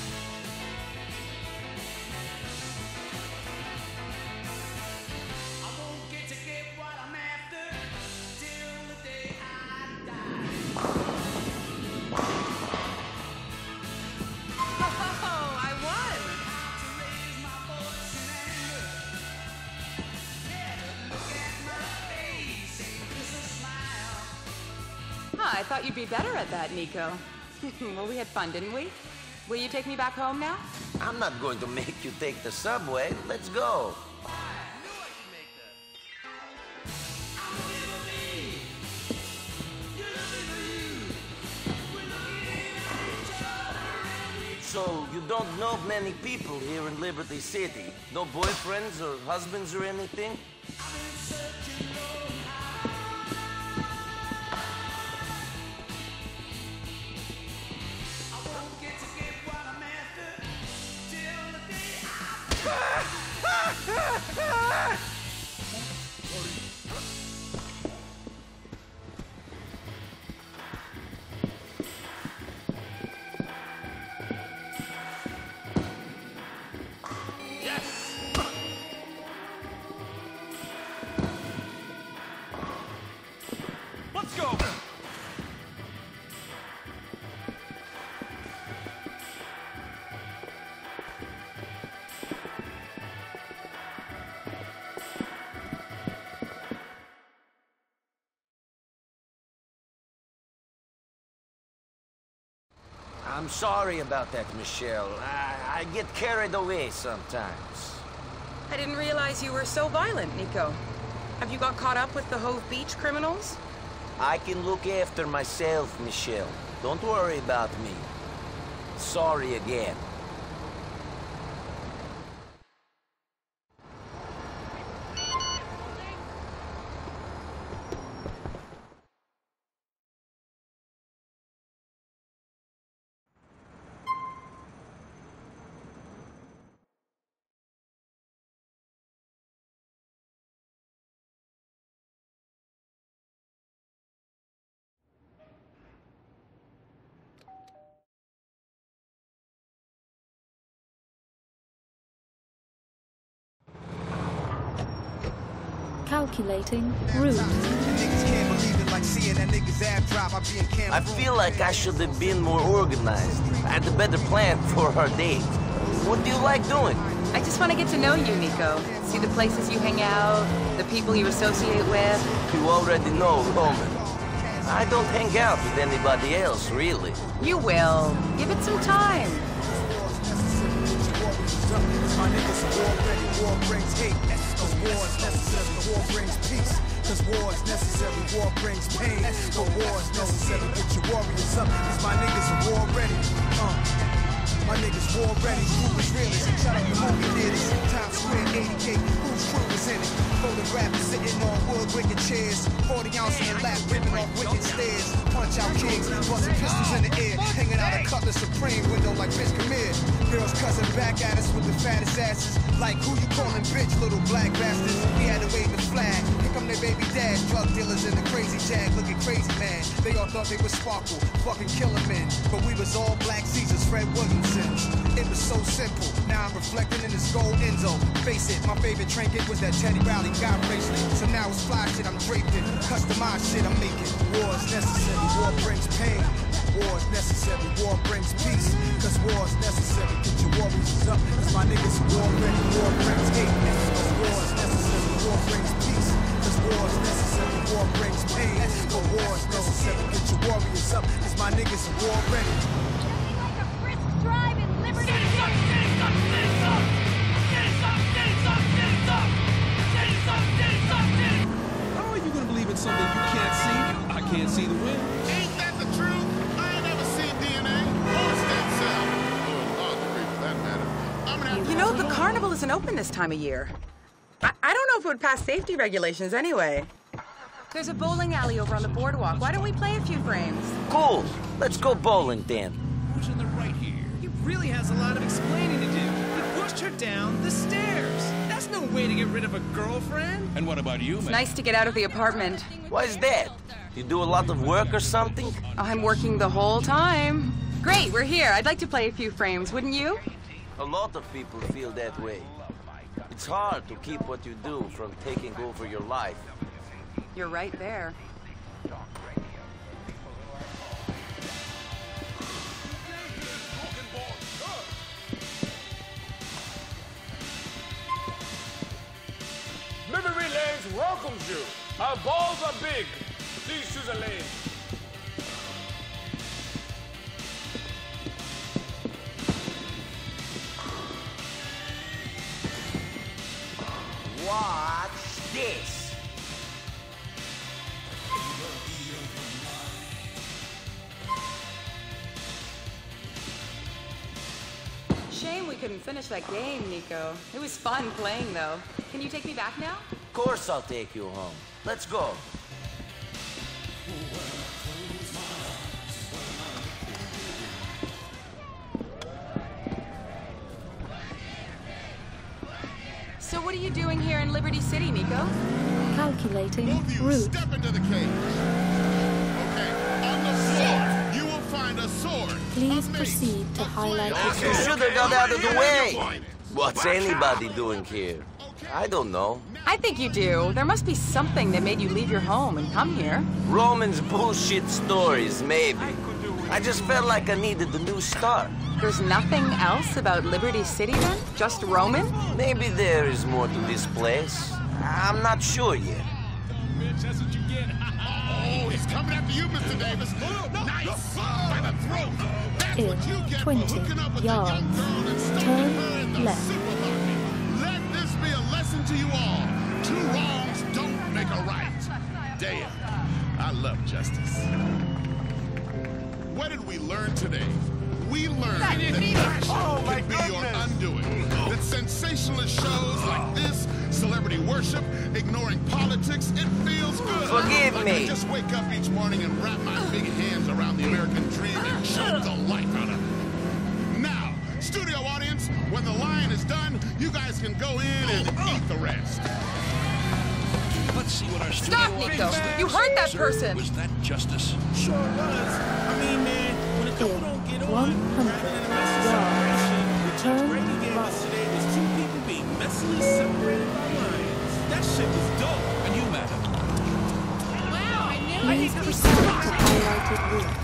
Oh, I won. Huh, I thought you'd be better at that, Nico. Well, we had fun, didn't we? Will you take me back home now? I'm not going to make you take the subway. Let's go. So, you don't know many people here in Liberty City? No boyfriends or husbands or anything? Let's go! I'm sorry about that, Michelle. I get carried away sometimes. I didn't realize you were so violent, Nico. Have you got caught up with the Hove Beach criminals? I can look after myself, Michelle. Don't worry about me. Sorry again. Calculating route. I feel like I should have been more organized. I had a better plan for our date. What do you like doing? I just want to get to know you, Nico. See the places you hang out, the people you associate with. You already know Roman. I don't hang out with anybody else, really. You will. Give it some time. My niggas war ready, war brings hate. Cause war is necessary, war brings peace. Cause war is necessary, war brings pain. But war is necessary, get your warriors up. Cause my niggas are war ready. My niggas war ready, who is realist? Shout out the movie theaters, Times Square, 80K, whose crew is in it? Photographers sitting on wood wicked chairs, 40 ounce in lap, ripping off wicked stairs. Punch out kings, busting pistols in the air, hanging out a Cutlass Supreme window like bitch, come here. Girls cussing back at us with the fattest asses, like who you calling bitch, little black bastards. We had to wave the flag, here come their baby dad, drug dealers in the crazy jag, looking crazy man. They all thought they was Sparkle, fucking killer men, but we was all black Caesars, Fred Williamson. It was so simple, now I'm reflecting in this gold Enzo. Face it, my favorite trinket was that Teddy Riley God bracelet. So now it's fly shit I'm draped in, customized shit I'm making. War is necessary, war brings pain. War is necessary, war brings peace. Cause war is necessary, get your warriors up. Cause my niggas are war ready, war brings hate. Cause war is necessary, war brings peace. Cause war is necessary, war brings pain. But war is necessary, get your warriors up. Cause my niggas are war ready. Drive in Liberty City! How are you gonna believe in something you can't see? I can't see the wind. Ain't that the truth? I ain't never seen DNA or stem cell. Or degree for that matter. You know, the carnival isn't open this time of year. I don't know if it would pass safety regulations anyway. There's a bowling alley over on the boardwalk. Why don't we play a few frames? Cool. Let's go bowling then. Who's in the right here? He really has a lot of explaining to do. He pushed her down the stairs. That's no way to get rid of a girlfriend. And what about you, It's man? nice to get out of the apartment. Why is that? You do a lot of work or something? I'm working the whole time. Great, we're here. I'd like to play a few frames, wouldn't you? A lot of people feel that way. It's hard to keep what you do from taking over your life. You're right there. Memory Lanes welcomes you. Our balls are big. Please choose a lane. Watch this. Shame we couldn't finish that game, Nico. It was fun playing, though. Can you take me back now? Of course I'll take you home. Let's go. So what are you doing here in Liberty City, Nico? Calculating Both of you route. step into the cage. Okay, on the floor, you will find a sword. Please proceed to highlight the You sword. should have got out of the way. What's anybody doing here? I don't know. I think you do. There must be something that made you leave your home and come here. Roman's bullshit stories, maybe. I just felt like I needed a new start. There's nothing else about Liberty City then? Just Roman? Maybe there is more to this place. I'm not sure yet. Bitch, that's what you get. Oh, he's coming after you, Mr. Davis. Nice. By the throat. That's In what you get 20 for hooking up with a yards. young girl and stalking her in Turn the left. supermarket. Let this be a lesson to you all. Two wrongs don't make a right. Damn. I love justice. What did we learn today? We learned that passion can be your undoing. That sensationalist shows like this, celebrity worship, ignoring politics, it feels good. Forgive Like me. I just wake up each morning and wrap my big hands around the American dream and choke the life out of it. Now, studio audience, when the line is done, you guys can go in and eat the rest. Let's see what our studio Stop, Nico! audience You heard that Sir, person! Was that justice? Sure was. I mean, man, when a couple don't get on, 100 rather than a messy yards. separation, the Turn Brady gave right. us today was two people being messily separated by lines. That shit was dope. And you, madam? Wow, I knew Please proceed to highlighted route.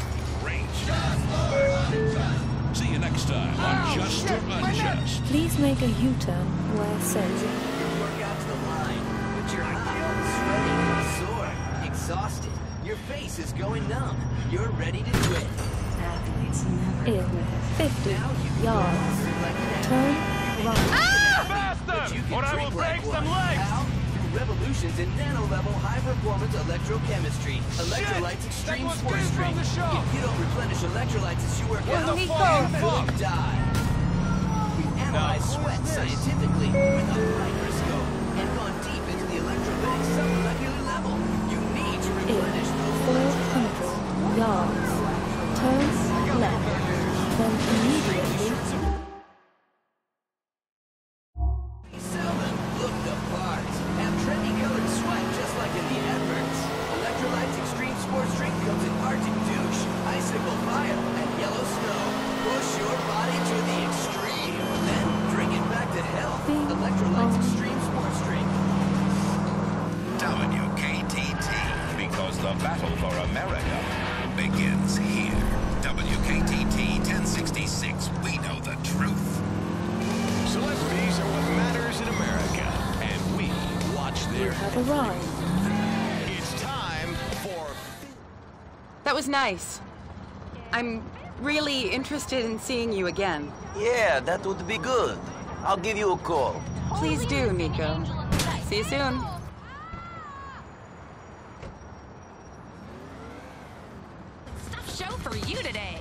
See you next time on Just or Unjust. Please make a U-turn where says Work out to the line, but you're hot, sweaty, sore, exhausted. Your face is going numb. You're ready to quit. Athletes never in 50 yards. Turn right. Faster! Or I will break some legs! Through revolutions in nano-level high-performance electrochemistry. Electrolytes Extreme Sports Drink. If you don't replenish electrolytes as you work out, you will die. We analyze sweat scientifically with a microscope and gone deep into the electrolytic submolecular level. You need to replenish those 400 yards. Turn left. Then immediately look the part. Have trendy colored sweat just like in the adverts. Electrolytes Extreme Sports Drink comes in Arctic Douche, Icicle Fire, and Yellow Snow. Push your body to the extreme. Then drink it back to health. Electrolytes Extreme Sports Drink. WKTT, because the battle for America begins here. WKTT 1066, we know the truth. Celebrities are what matters in America, and we watch their... have arrived. It's time for... That was nice. I'm really interested in seeing you again. Yeah, that would be good. I'll give you a call. Please do, Nico. See you soon. Show for you today.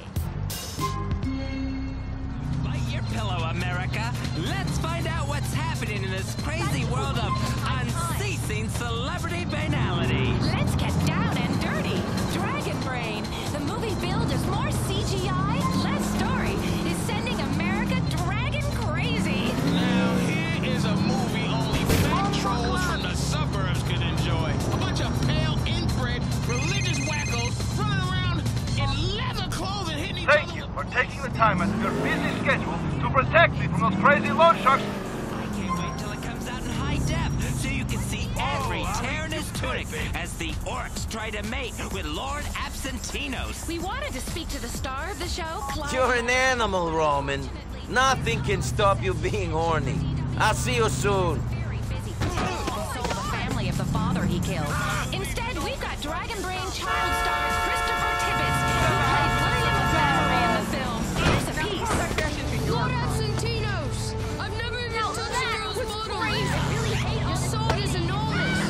Bite your pillow, America. Let's find out what's happening in this crazy world of unceasing celebrity banality. Let's get down and dirty. Dragon Brain, the movie billed as more CGI, less story, is sending America dragon crazy. Now here is a movie only fat trolls from the suburbs could enjoy. A bunch of pale, inbred, religious wackos running around in leather clothing hitting each other. Thank you for taking the time out of your busy schedule to protect me from those crazy loan sharks. I can't wait till it comes out in high def so you can see every tear in his tunic as the orcs try to mate with Lord Absentinos. We wanted to speak to the star of the show, Clive. You're an animal, Roman. Nothing can stop you being horny. I'll see you soon. Console the family of the father he killed. Instead, we've got Dragon Brain child star Christopher Tibbets, who played William LaFamily in the film. Here's a piece. Lord Absentinos! I've never even touched a girl's photo. Your sword is enormous.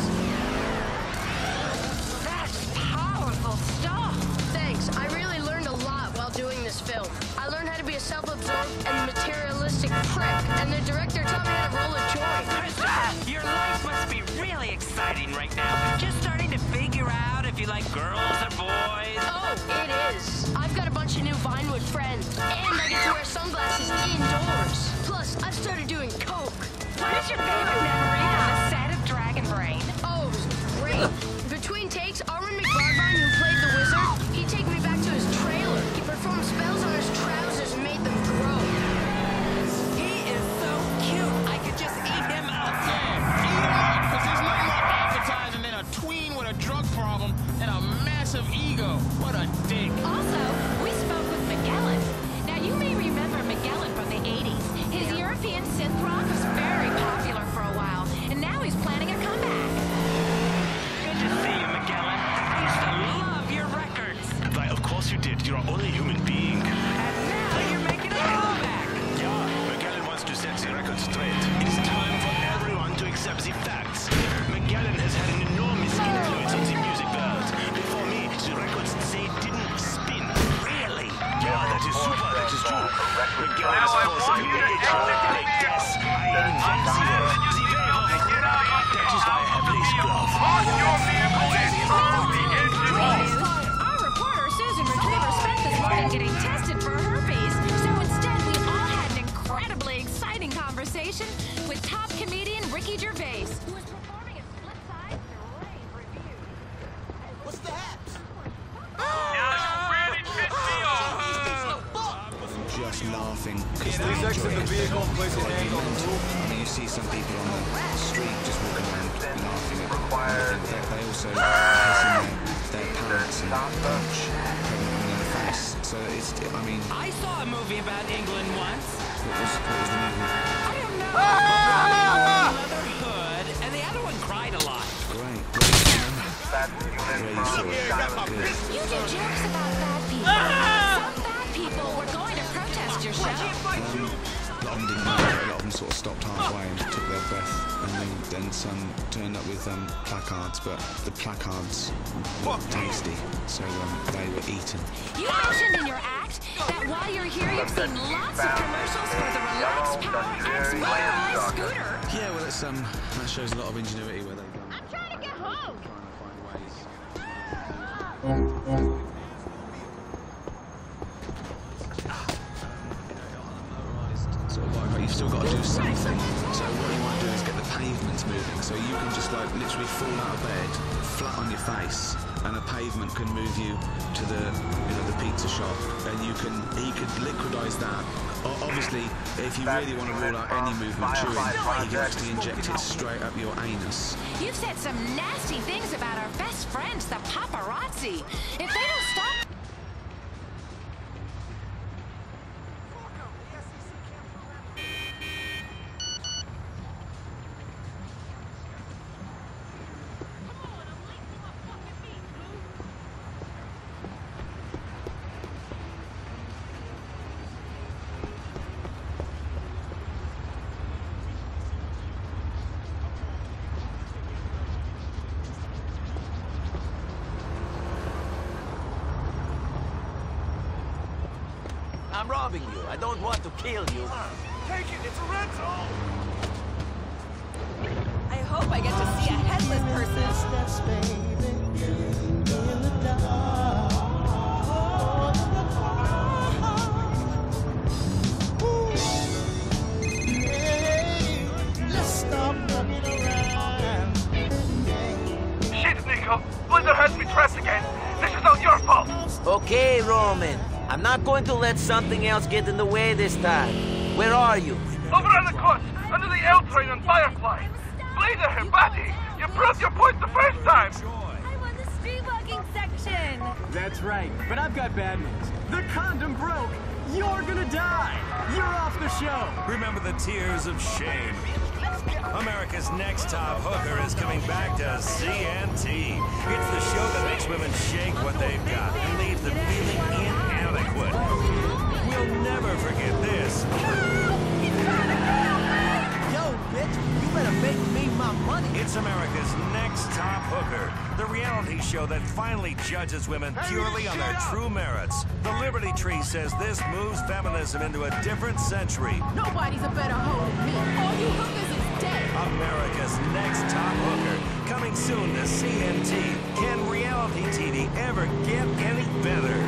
That's powerful stuff. Thanks. I really learned a lot while doing this film. I learned how to be a self-absorbed and materialistic prick, and the director taught me how to roll a joint. Christopher, your life must be really exciting right now. Just starting to figure out if you like girls or boys. Oh, it is. I've got a bunch of new Vinewood friends, and I get to wear sunglasses indoors. Plus, I've started doing coke. What is your favorite memory on the set of Dragon Brain? Oh, it was great. Between takes, Armin McBarbine, who played the wizard, he'd take me back to his trailer. He performed spells on his trousers and made them grow. He is so cute. I could just eat him up. Yeah, eat him up, because there's nothing more appetizing than a tween with a drug problem and a massive ego. What a dick. Also, we spoke with Magellan. Now, you may remember Magellan from the 80s. His European synth rock was very popular for a while, and now he's planning a comeback. Good to see you, Magellan. I used to love your records. Why, of course you did. You're only a human being. And now you're making a comeback. Yeah, Magellan wants to set the record straight. It's time for everyone to accept the facts. Magellan has had an enormous influence on the music world. Before me, the records, they didn't spin. Really? Yeah, that is super, that is true. Magellan is forcing me to like this. I invent the word. That is why I have lace gloves. Our reporter, Susan Retriever, spent this morning getting tested for herpes. So instead, we all had an incredibly exciting conversation with top comedian Ricky Gervais, who was performing a split-side rave review. Now you really pissed me off. just laughing. Please exit the vehicle and place an angle on the roof. I mean, you see some people on the street just walking around laughing at nothing. They also piss in their pants and punch pregnant women in the face. So it's, I mean... I saw a movie about England once. What was the movie? I don't know. Motherhood, and the other one cried a lot. Great. You do jokes about bad people. Some bad people were going to protest your show. A lot of them didn't know. A lot of them sort of stopped halfway and took their breath, and then some turned up with placards, but the placards were tasty, so they were eaten. You mentioned in your act that while you're here you've seen lots of commercials for the Relax Power X motorized scooter. Yeah, well, it's that shows a lot of ingenuity where they go. I'm trying to get home. You've still got to do something. So what you want to do is get the pavements moving. So you can just like literally fall out of bed, flat on your face, and the pavement can move you to the the pizza shop, and he could liquidise that. Obviously, if you really want to rule out any movement chewing, you can actually inject it straight up your anus. You've said some nasty things about our best friends, the paparazzi. If they don't stop... I'm robbing you. I don't want to kill you. Take it, it's a rental! I hope I get to see a headless person. Let's stop running around. Shit, Nico! Blinder has me trapped again! This is all your fault! Okay, Roman. I'm not going to let something else get in the way this time. Where are you? Over on the coast, under the L train on Firefly. Blinder here, buddy! You proved your point the first time! I'm on the street walking section. That's right, but I've got bad news. The condom broke! You're gonna die! You're off the show! Remember the tears of shame. America's Next Top Hooker is coming back to CNT. It's the show that makes women shake what they've got and leaves them feeling inadequate. We'll never forget this. Yo, bitch, you better make me my money. It's America's Next Top Hooker, the reality show that finally judges women purely on their true merits. The Liberty Tree says this moves feminism into a different century. Nobody's a better hoe than me. All you hookers is dead. America's Next Top Hooker, coming soon to CNT. Can reality TV ever get any better?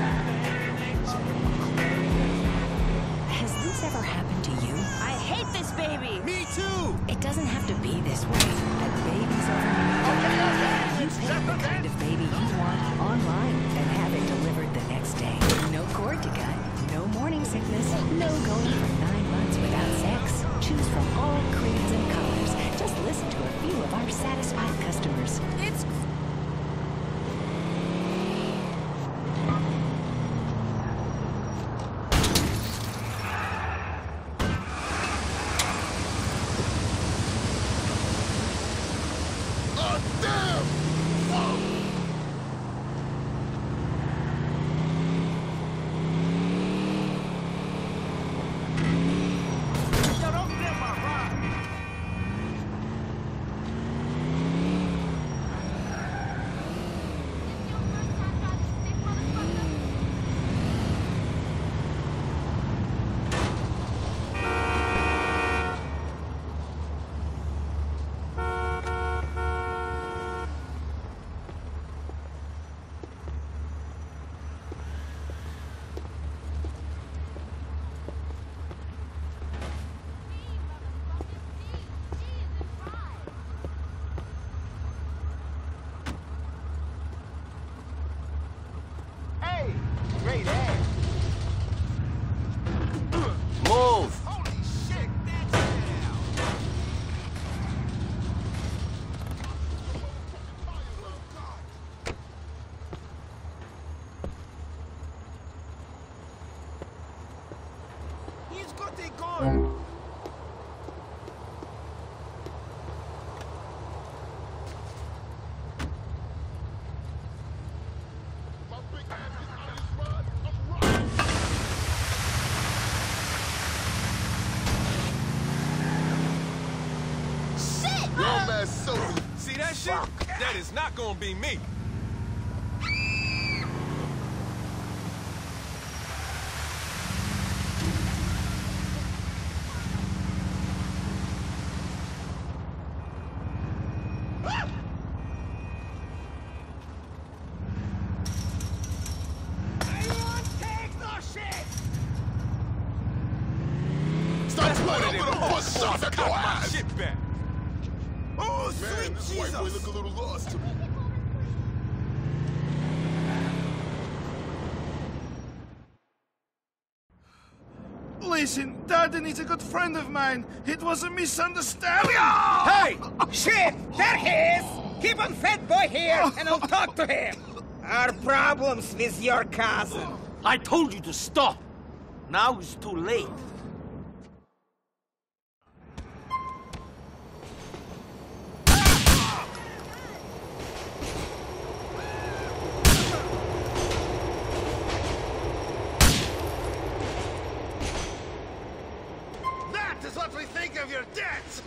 Has this ever happened to you? I hate this baby. Me too. It doesn't have to be this way. At Babies Over, you pick the kind of baby you want online and have it delivered the next day. No cord to cut, no morning sickness, no going for 9 months without sex. Choose from all creeds and colors. Just listen to a few of our satisfied customers. It's He's got a gun! See that shit? That is not gonna be me. Stop playing! I'm gonna bust shots at your My ass! shit back. Oh, Man, sweet this Jesus! white boy look a little lost to me. Listen, Darden is a good friend of mine. It was a misunderstanding. Hey! Shit! There he is! Keep on Fat Boy here, and I'll talk to him. Our problems with your cousin. I told you to stop. Now it's too late. That is what we think of your debts!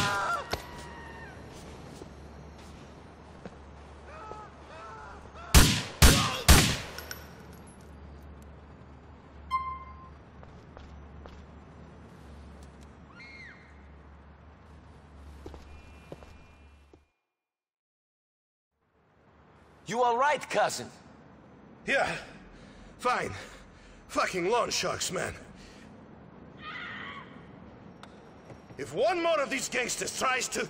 You all right, cousin? Yeah, fine. Fucking loan sharks, man. If one more of these gangsters tries to...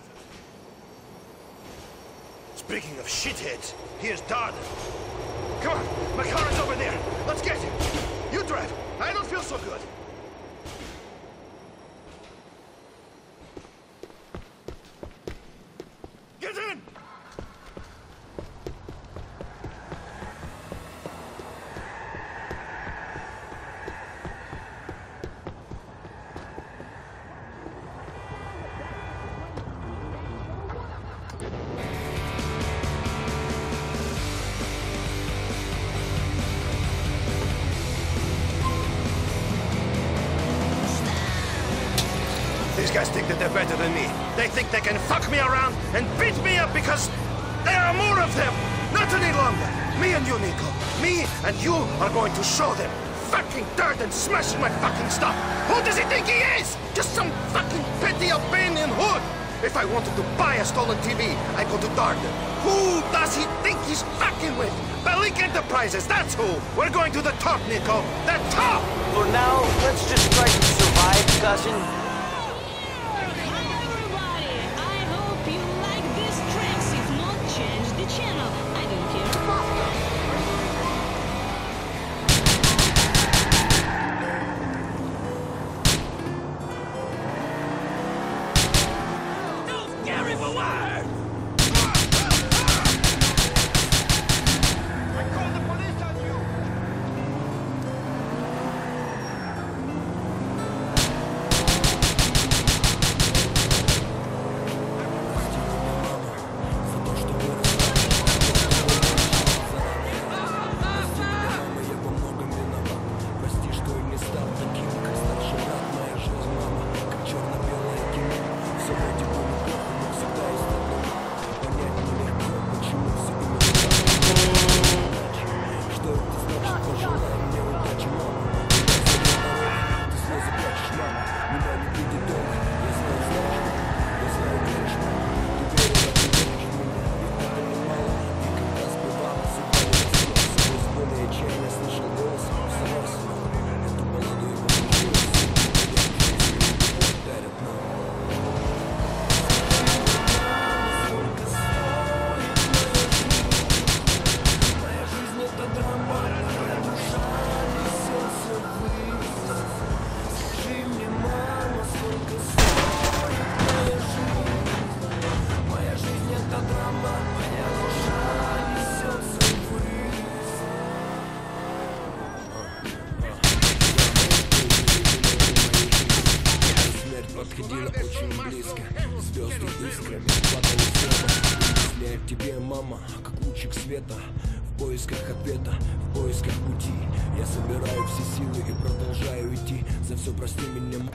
Speaking of shitheads, here's Darden. Come on, my car is over there. Let's get him. You drive. I don't feel so good. Get in! These guys think that they're better than me. They think they can fuck me around and beat me up because there are more of them. Not any longer. Me and you, Nico. Me and you are going to show them. Fucking dirt and smashing my fucking stuff. Who does he think he is? Just some fucking petty Albanian hood. If I wanted to buy a stolen TV, I go to Darden. Who does he think he's fucking with? Bellic Enterprises, that's who. We're going to the top, Nico. The top! For now, let's just try to survive, cousin. вечерами падал света. Если я к тебе, мама, как лучик света, в поисках ответа, в поисках пути. Я собираю все силы и продолжаю идти. За все прости меня.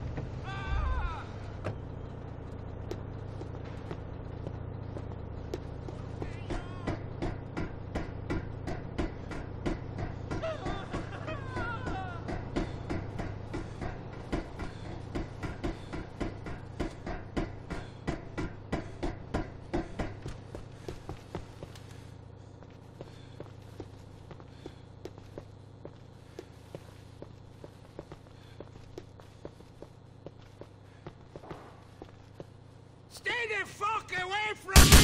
Stay the fuck away from me!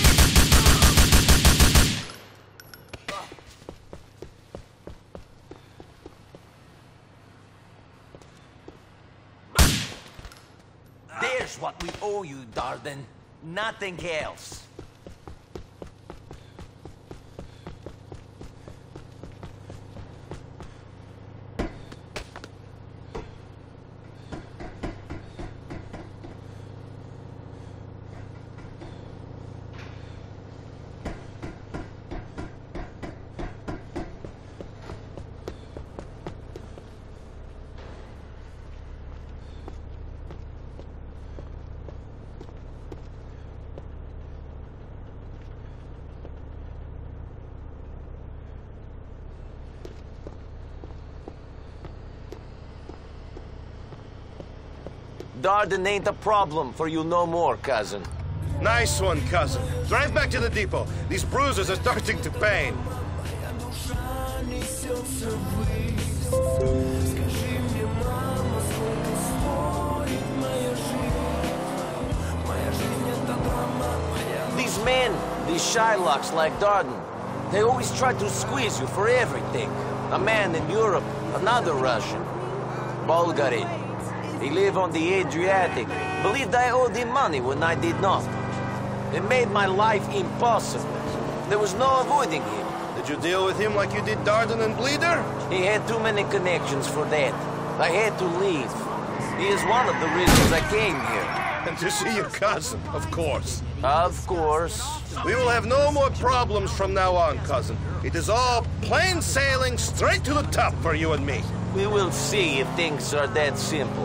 There's what we owe you, Darden. Nothing else. Darden ain't a problem for you no more, cousin. Nice one, cousin. Drive back to the depot. These bruises are starting to pain. These men, these Shylocks like Darden, they always try to squeeze you for everything. A man in Europe, another Russian. Bulgari. He lived on the Adriatic. Believed I owed him money when I did not. It made my life impossible. There was no avoiding him. Did you deal with him like you did Darden and Bleeder? He had too many connections for that. I had to leave. He is one of the reasons I came here. And to see your cousin, of course. Of course. We will have no more problems from now on, cousin. It is all plain sailing straight to the top for you and me. We will see if things are that simple.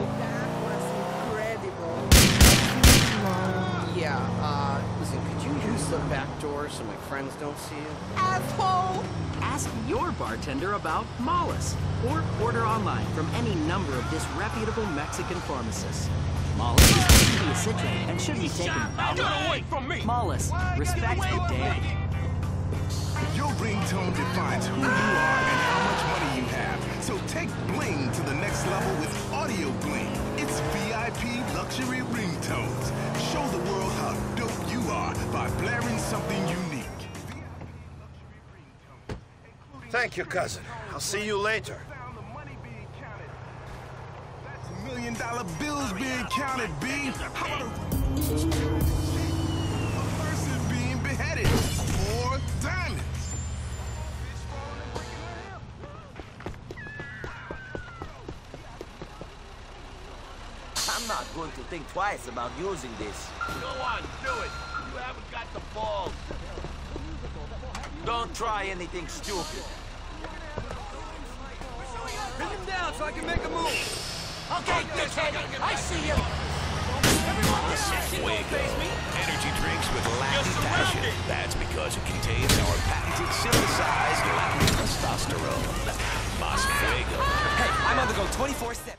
Yeah, listen, could you use the back door so my friends don't see you? Asshole! Ask your bartender about Mollis, or order online from any number of disreputable Mexican pharmacists. Mollis is easy to citrate and should be taken without. Get away from me! Mollis, respect the day. Your ringtone defines who you are and how much money you have. So take bling to the next level with Audio Bling. It's VIP luxury ringtones. Show the world how dope you are by blaring something unique. Thank you, cousin. I'll see you later. $1 million bills being counted, B. How about a person being beheaded? 4 diamonds. I'm not going to think twice about using this. Go on, do it. You haven't got the balls. Don't try anything stupid. Pin him down so I can make a move. Okay, dickhead, I see you. Fuego. Energy drinks with Latin passion. That's because it contains our patented synthesized Latin testosterone. Mas Fuego. Hey, I'm on the go 24/7.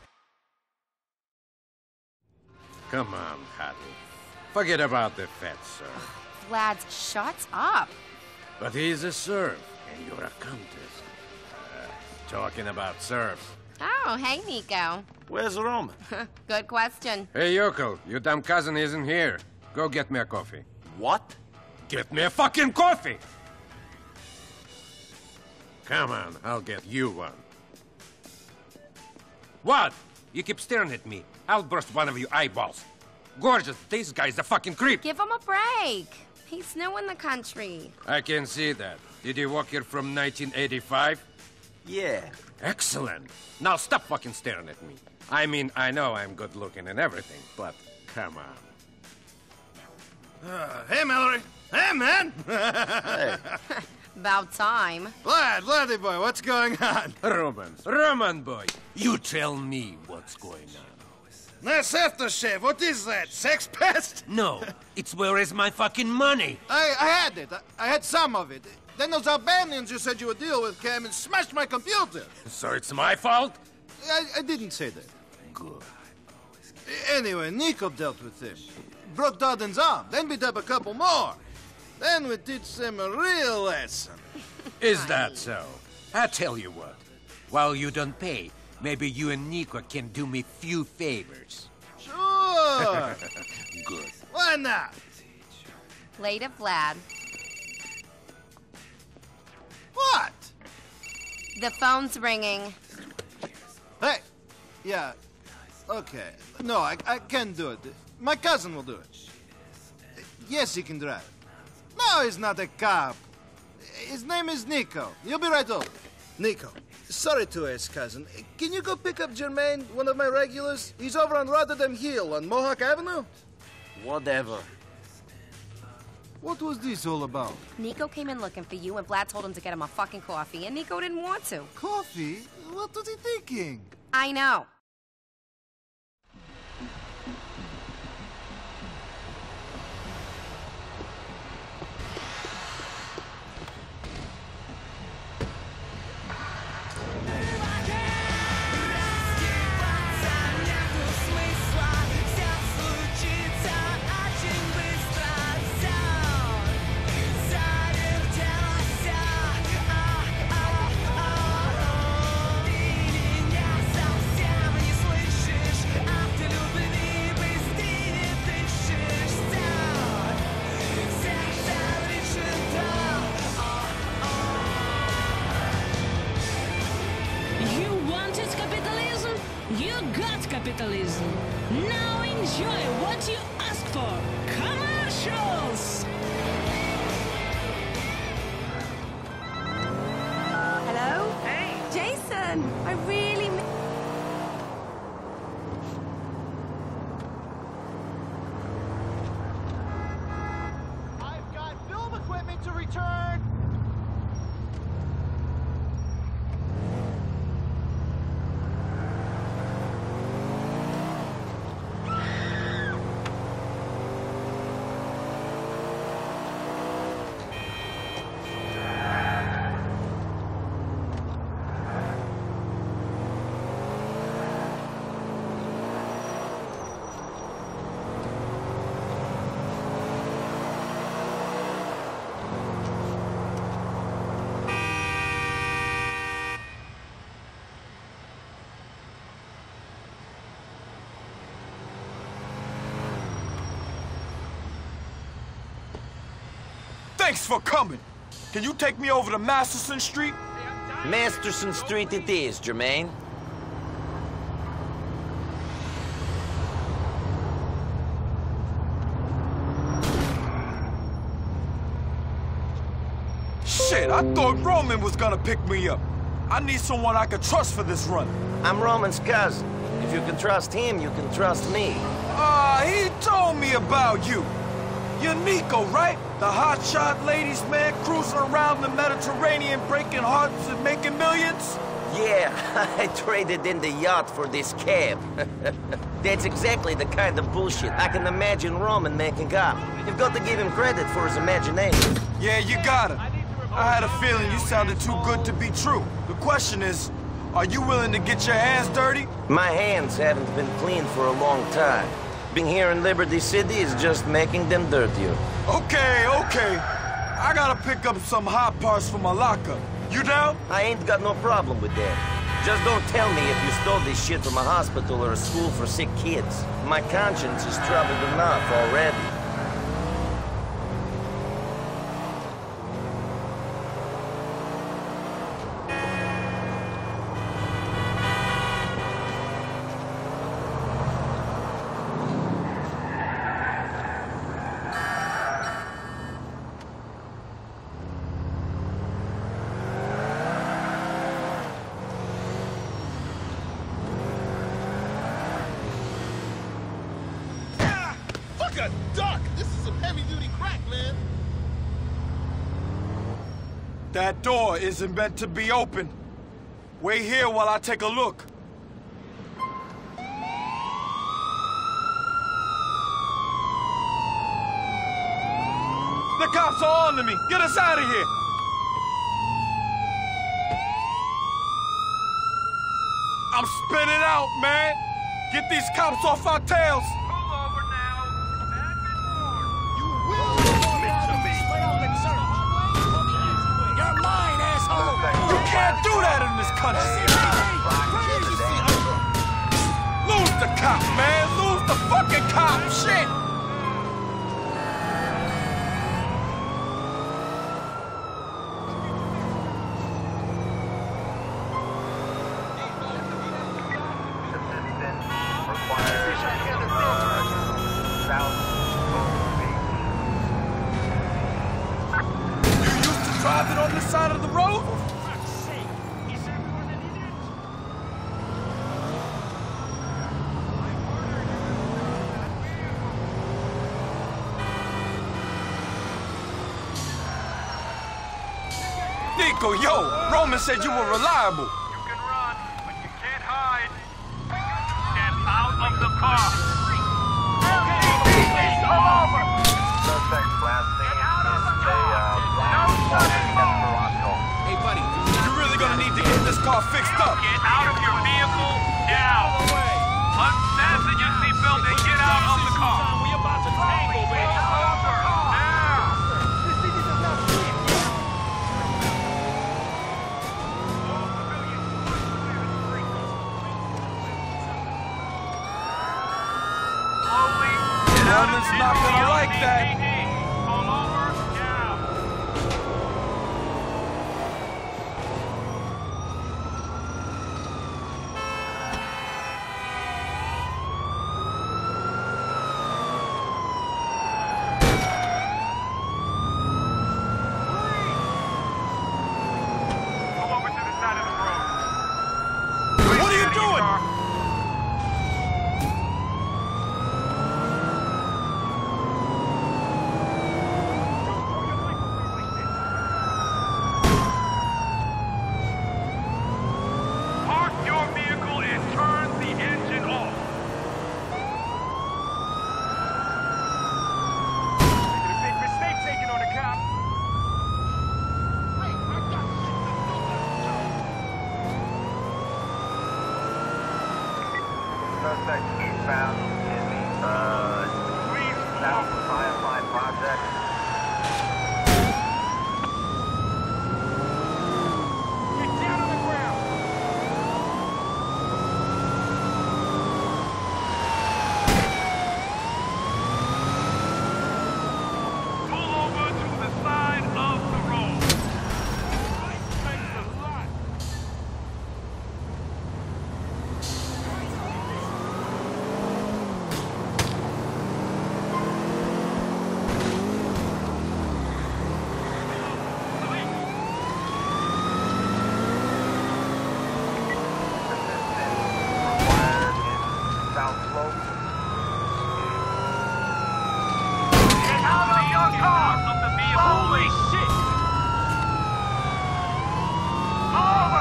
Come on, Hattie. Forget about the fat sir. Lads, shut up. But he's a serf, and you're a countess. Talking about serfs. Oh, hey, Nico. Where's Roman? Good question. Hey, Yoko, your damn cousin isn't here. Go get me a coffee. What? Get me a fucking coffee! Come on, I'll get you one. What? You keep staring at me. I'll burst one of your eyeballs. Gorgeous, this guy's a fucking creep. Give him a break. He's new in the country. I can see that. Did you walk here from 1985? Yeah. Excellent. Now stop fucking staring at me. I mean, I know I'm good looking and everything, but come on. Hey, Mallory. Hey, man. Hey. About time. Vladdy boy, what's going on? Roman boy, you tell me what's going on. Nice aftershave. What is that? Sex pest? No, it's where is my fucking money? I had it. I had some of it. Then those Albanians you said you would deal with came and smashed my computer. So it's my fault? I didn't say that. Good. Anyway, Nico dealt with him. Broke Darden's arm. Then beat up a couple more. Then we teach them a real lesson. Is that so? I tell you what. While you don't pay, maybe you and Nico can do me few favors. Sure. Good. Why not? Later, Vlad. What? The phone's ringing. Hey. Yeah. Okay. No, I can't do it. My cousin will do it. Yes, he can drive. No, he's not a cop. His name is Nico. You'll be right over. Nico, sorry to ask, cousin. Can you go pick up Jermaine, one of my regulars? He's over on Rotterdam Hill on Mohawk Avenue? Whatever. What was this all about? Nico came in looking for you, and Vlad told him to get him a fucking coffee, and Nico didn't want to. Coffee? What was he thinking? I know. Capitalism. Now enjoy what you asked for. Commercials! Hello? Hey. Jason, I really... I've got film equipment to return. Thanks for coming. Can you take me over to Masterson Street? Masterson Street it is, Jermaine. Shit, I thought Roman was gonna pick me up. I need someone I can trust for this run. I'm Roman's cousin. If you can trust him, you can trust me. He told me about you. You're Nico, right? The hotshot ladies man cruising around the Mediterranean, breaking hearts and making millions? Yeah, I traded in the yacht for this cab. That's exactly the kind of bullshit I can imagine Roman making up. You've got to give him credit for his imagination. Yeah, you got it. I had a feeling you sounded too good to be true. The question is, are you willing to get your hands dirty? My hands haven't been clean for a long time. Being here in Liberty City is just making them dirtier. Okay. I gotta pick up some hot parts for my locker. You down? I ain't got no problem with that. Just don't tell me if you stole this shit from a hospital or a school for sick kids. My conscience is troubled enough already. a duck! This is some heavy-duty crack, man! That door isn't meant to be open. Wait here while I take a look. The cops are on to me! Get us out of here! I'm spinning out, man! Get these cops off our tails! You can't do that in this country! Lose the cop, man! Lose the fucking cop! Shit! You used to driving on this side of the road? Nico, yo, Roman said you were reliable. You can run, but you can't hide. Get out of the car. It's over. Suspect last seen is Hey, buddy, you're really gonna need to get this car fixed up. Get out of your vehicle now. Unfasten your seatbelt and get out of the car. We're about to tangle, baby. Over now. Roman's not gonna like that. Pull over now. Pull over to the side of the road. What are you doing? Park your vehicle and turn the engine off. Making a big mistake taking on a cop. Suspect eastbound in the South Firefly Project. Get down on the ground. Pull over to the side of the road. Thanks a lot. South Slope. Get out of your car! Of the vehicle. Holy shit! Over!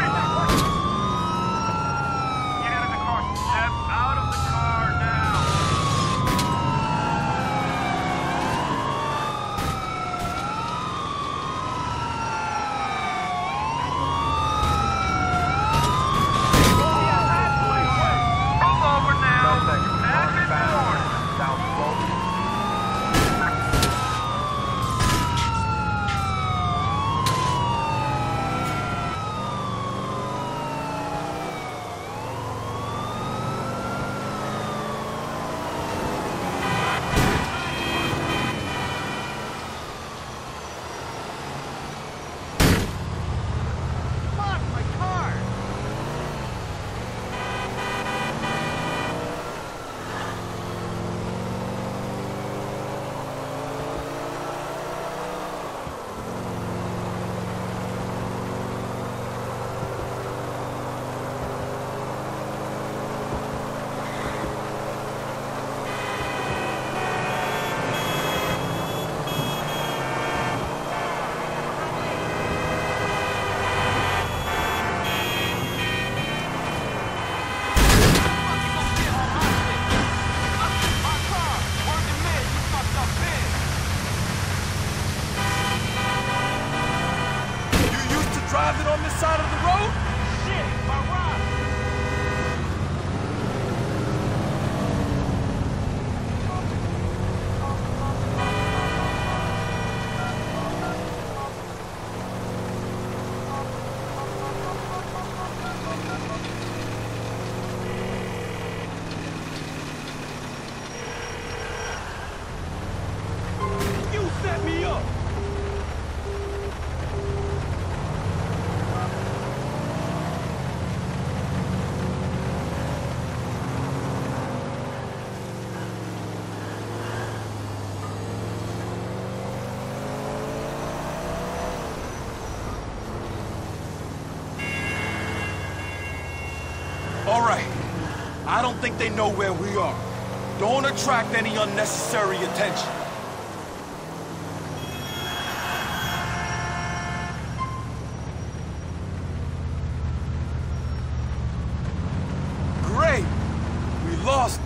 Get out of the car. Step out of the car now. Pull over now. Back and forth. South Slope. have it on this side of the road? Shit, my rock! You set me up! All right. I don't think they know where we are. Don't attract any unnecessary attention. Great! We lost.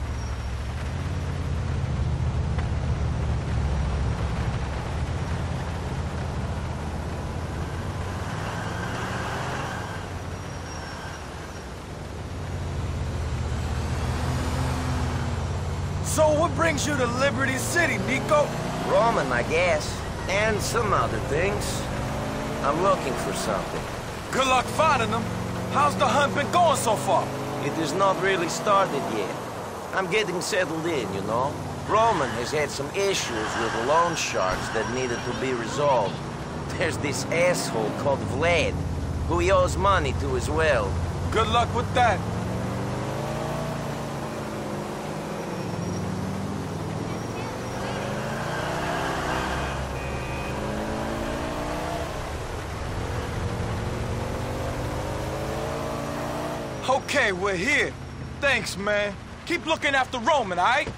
So what brings you to Liberty City, Nico? Roman, I guess. And some other things. I'm looking for something. Good luck finding them. How's the hunt been going so far? It has not really started yet. I'm getting settled in, you know. Roman has had some issues with loan sharks that needed to be resolved. There's this asshole called Vlad, who he owes money to as well. Good luck with that. Okay, we're here. Thanks, man. Keep looking after Roman, all right?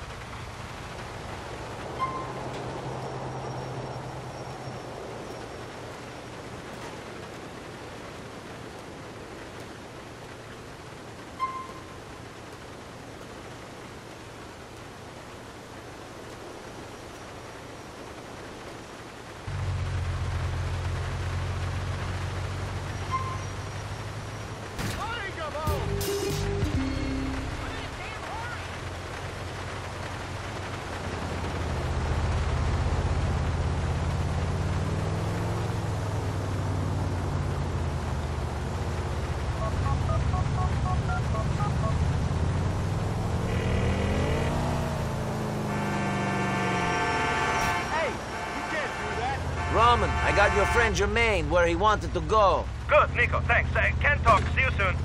Roman, I got your friend Jermaine where he wanted to go. Good, Nico, thanks. Can talk. See you soon.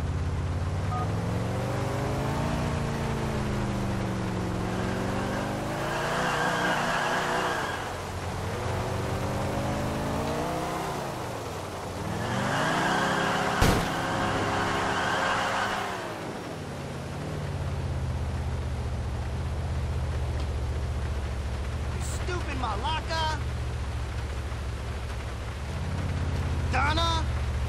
Stupid malaka! Donna?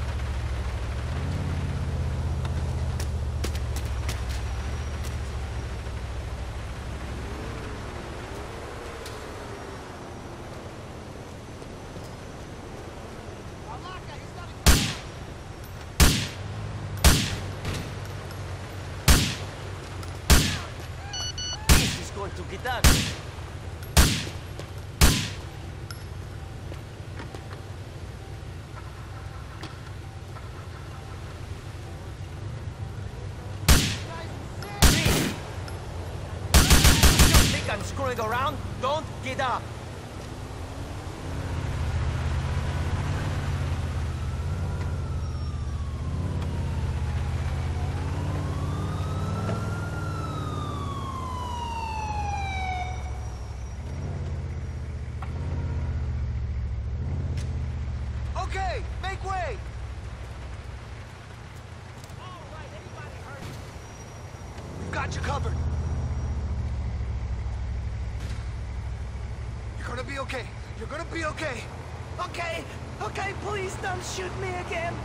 This is going to get ugly. I'm screwing around. Don't get up. Okay, make way! We've got you covered. You're gonna be okay. You're gonna be okay. Okay, okay, please don't shoot me again.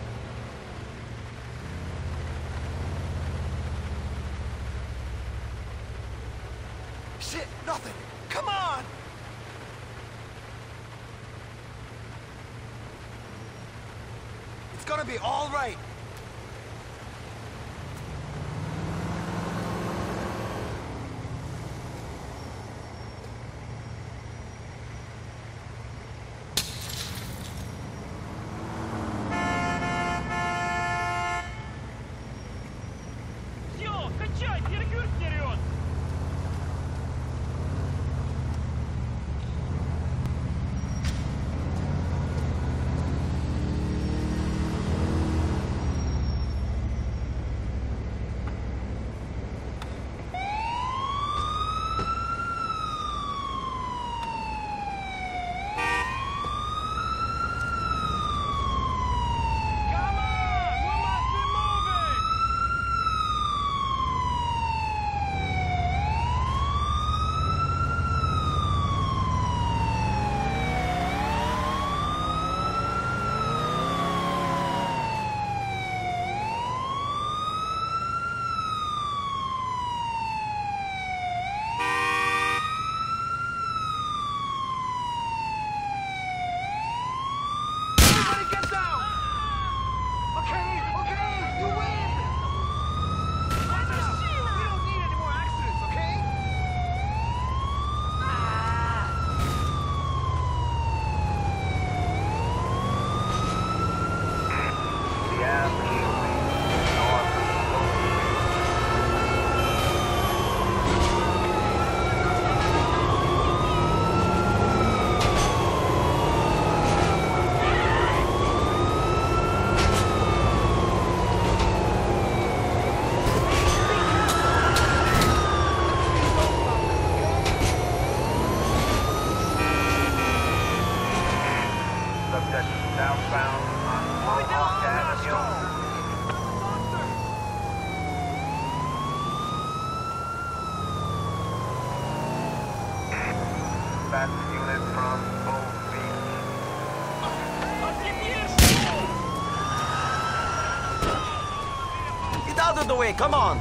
Shit, nothing. Come on! It's gonna be all right. Все, качай, Сергей вперед! Get out of the way, come on!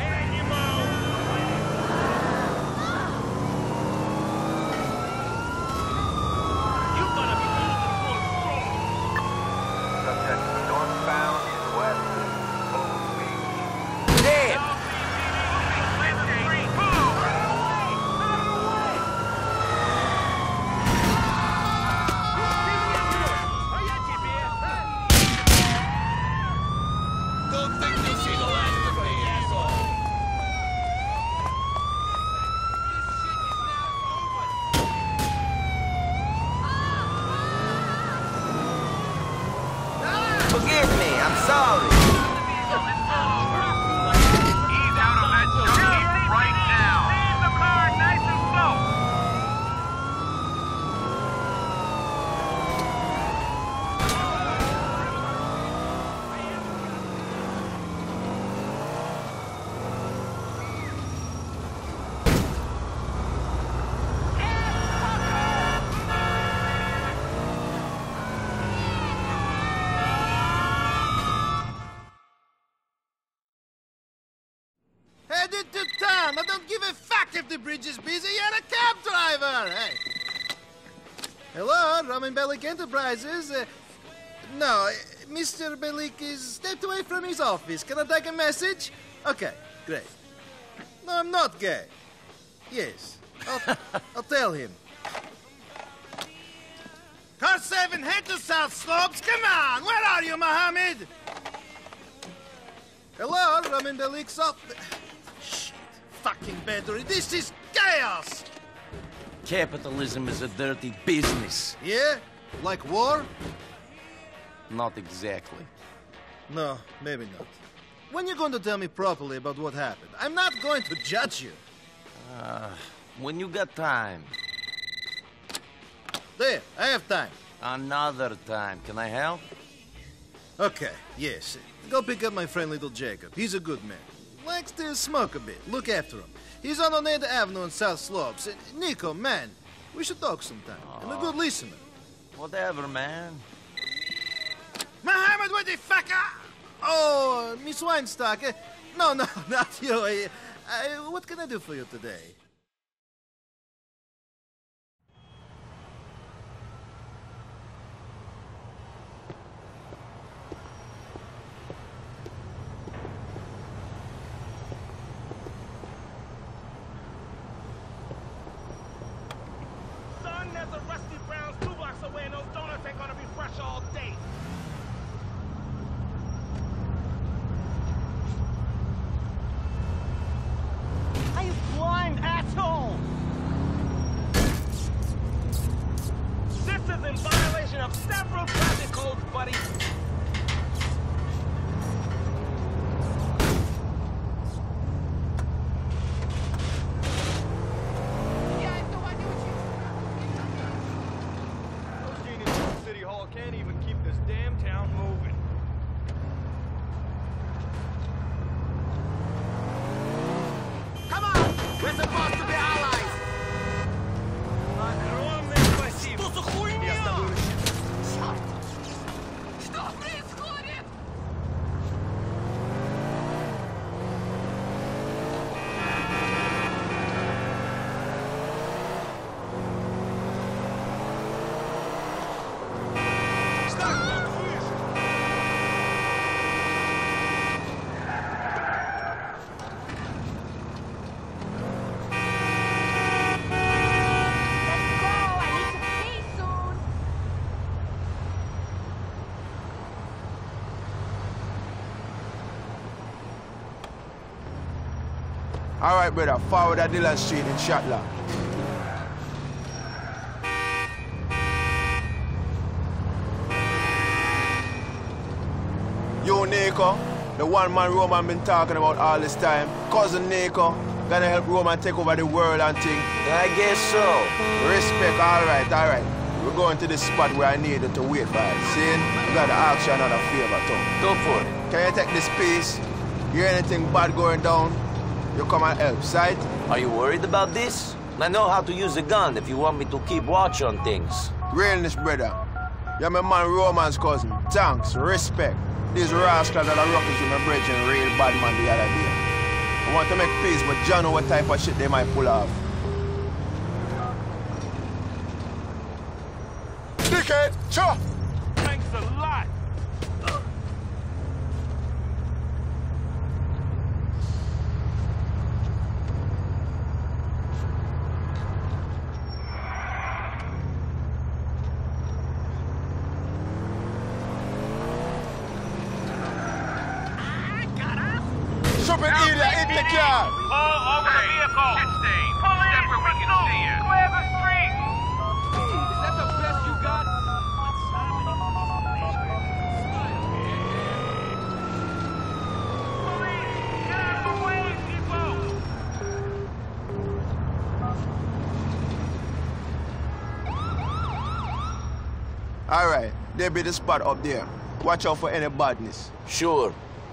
Forgive me, I'm sorry. Ease out of that junkie right now. Leave the car nice and slow. Headed to town. I don't give a fuck if the bridge is busy. You're a cab driver. Hey. Hello, Ramen Bellic Enterprises. No, Mr. Bellic is stepped away from his office. Can I take a message? Okay, great. No, I'm not gay. Yes, I'll tell him. Car 7, head to South Slopes. Come on, where are you, Mohammed? Hello, Ramen Bellic's up. Shit, fucking battery. This is chaos. Capitalism is a dirty business. Yeah? Like war? Not exactly. No, maybe not. When you going to tell me properly about what happened? I'm not going to judge you. When you got time. There, I have time. Another time. Can I help? Okay, yes. Go pick up my friend Little Jacob. He's a good man. Likes to smoke a bit. Look after him. He's on Oneida Avenue in South Slopes. Nico, man, we should talk sometime. I'm a good listener. Whatever, man. Mohammed, what the fuck? Oh, Miss Weinstock. No, not you. What can I do for you today? blind asshole! This is in violation of several traffic codes, buddy. Those geniuses at City Hall can't even keep this damn town moving. Come on! We're supposed to be allies! Огромное спасибо! Что за хуйня? Я с тобой рассчитываю. Что происходит? All right, brother, forward at Dillon Street in Shatla. Yo, Nico, the one-man Roman been talking about all this time. Cousin Nico, gonna help Roman take over the world and thing. I guess so. Respect, all right. We're going to this spot where I needed to wait for it. See? We gotta ask you another favor, too. Go for it. Can you take this piece? Hear anything bad going down? You come and help, sight? Are you worried about this? I know how to use a gun if you want me to keep watch on things. Realness, brother. You're my man Roman's cousin. Thanks, respect. These rascals that are rocking with my brethren real bad man the other day. I want to make peace, but John know what type of shit they might pull off. Dickhead! Sure! Thanks a lot! Stupid idiot, hit the car! All over the vehicle! Shit stain! Police! Where we can see you! Clear the street! Is that the best you got? Police! Get out of the way, people! All right, there be the spot up there. Watch out for any badness. Sure.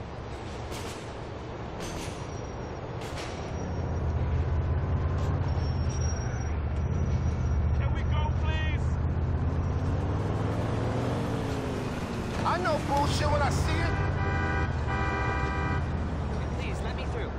I know bullshit when I see it. Please, let me through.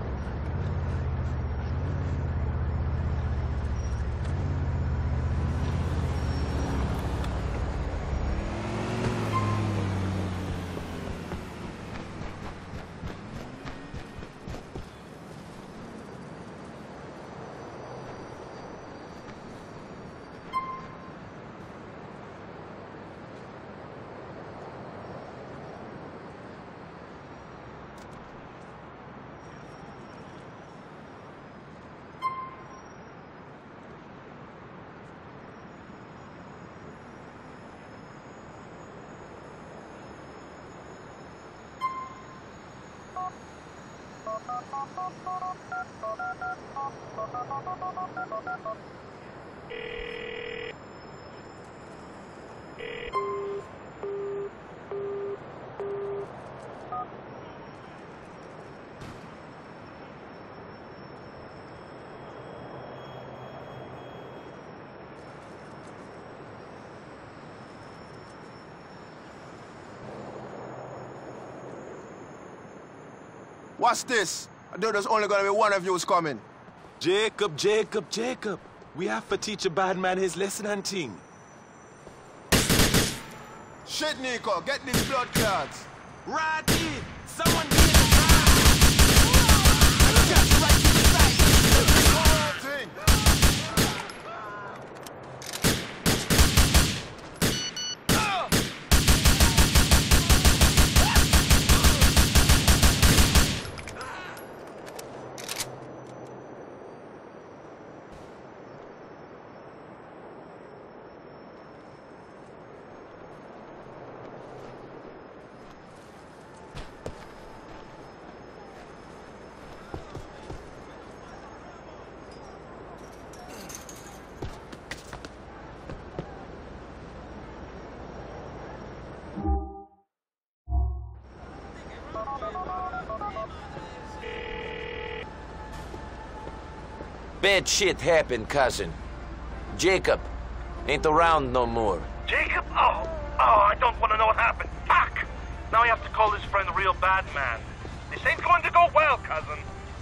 What's this? I know there's only gonna be one of yous coming. Jacob. We have to teach a bad man his lesson and thing. Shit, Nico, get these blood clots. Right in! Someone get the car! I got you right to the side! Bad shit happened, cousin. Jacob ain't around no more. Jacob? Oh, I don't want to know what happened. Fuck! Now I have to call this friend a real bad man. This ain't going to go well, cousin.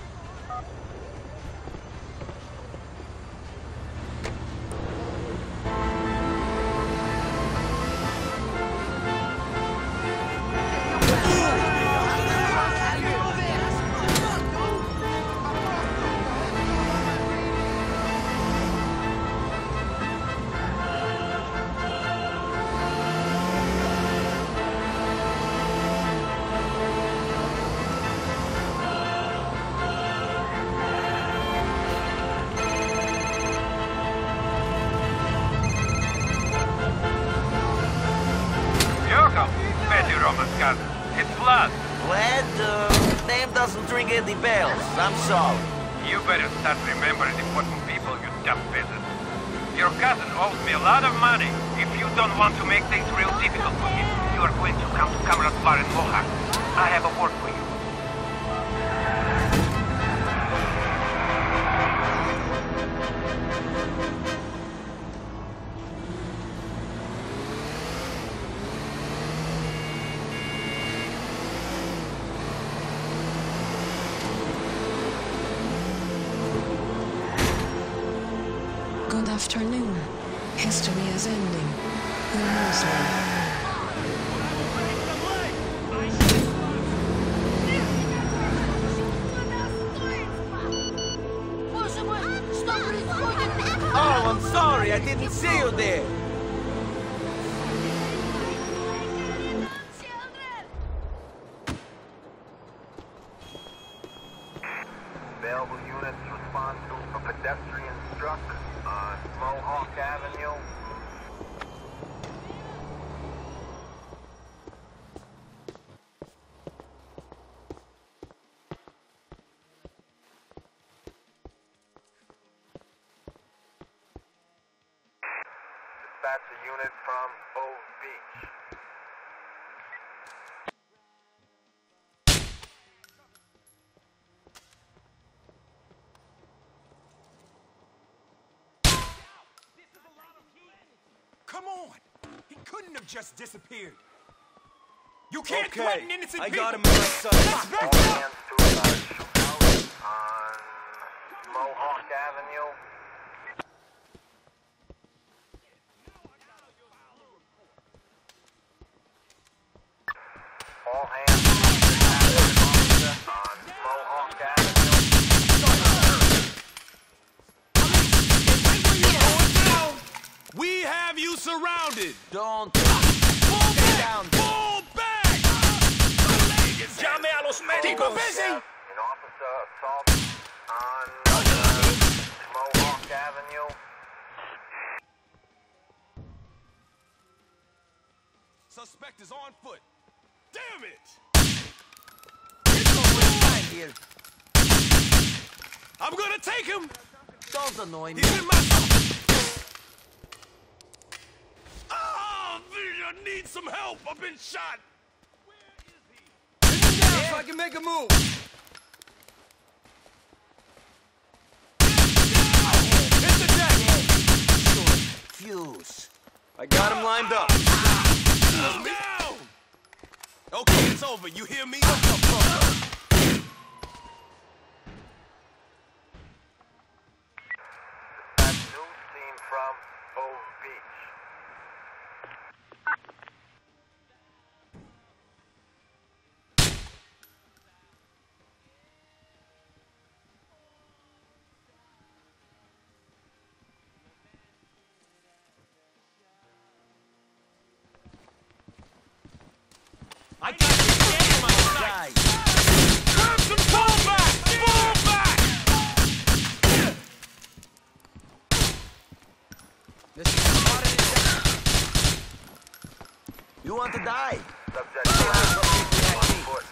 It's Vlad. Vlad, name doesn't ring any bells. I'm sorry. You better start remembering important people, you dumb peasant. Your cousin owes me a lot of money. If you don't want to make things real difficult for him, you are going to come to Cameron's bar in Mohawk. I have a word for you. Good afternoon. History is ending. Who knows when? Oh, I'm sorry. I didn't see you there. Available units respond to a pedestrian struck on Mohawk Avenue. Dispatch a unit from Ove Beach. Come on! He couldn't have just disappeared. You can't Okay, threaten innocent I people! got him on my side. Let's back All up! hands to a shootout on Mohawk Avenue. All hands to the on Mohawk Avenue. We have you surrounded! Don't. Pull back! Down. Pull back! Llame a los médicos! Busy! An officer assault on Mohawk Avenue. Suspect is on foot. Damn it! Here. I'm gonna take him! Don't annoy me. He's in my... Oh, I need some help! I've been shot! Pin him down so I can make a move! Hit the deck! Fuse. I got him lined up. Down! Okay, it's over. You hear me? That news team from Ove Beach. I got you dead in my sight! Grab some fallback! Fallback! This is not an You want to die? Subject on foot.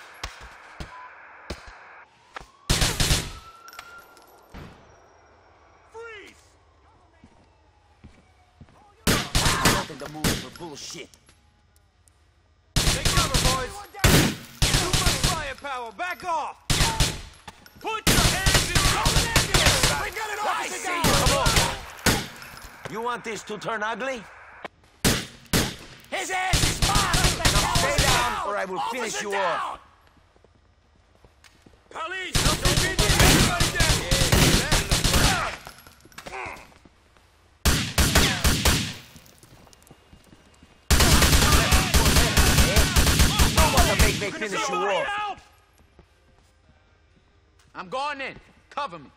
Nothing to move for bullshit. Take cover, boys! Too much firepower! Back off! Put your hands in... We got want this to turn ugly? His ass is mine! Now stay down, or I will finish you off. Police! Don't get everybody down! I want to make me finish you off. I'm going in. Cover me.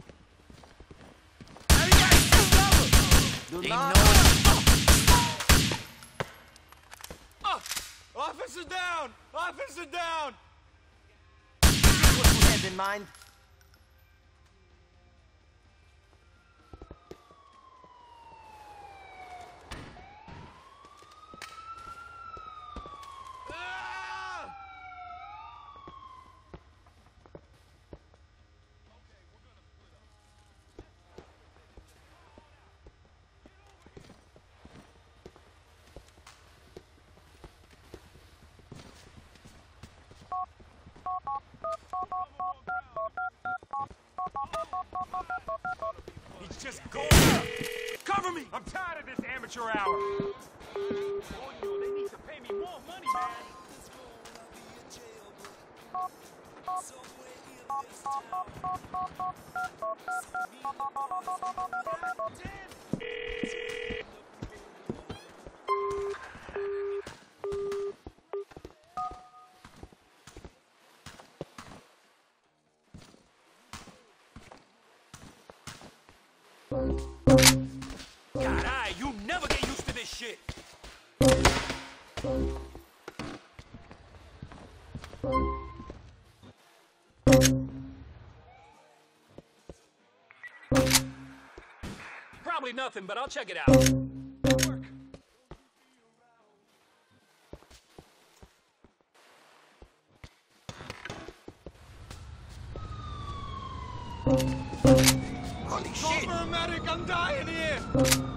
Do They not. know Officer down! Officer down! What you had in mind? He's just going. Cover me! I'm tired of this amateur hour. Oh, they need to pay me more money, man. God, you never get used to this shit. Probably nothing, but I'll check it out. Holy shit! Medic, I'm dying here!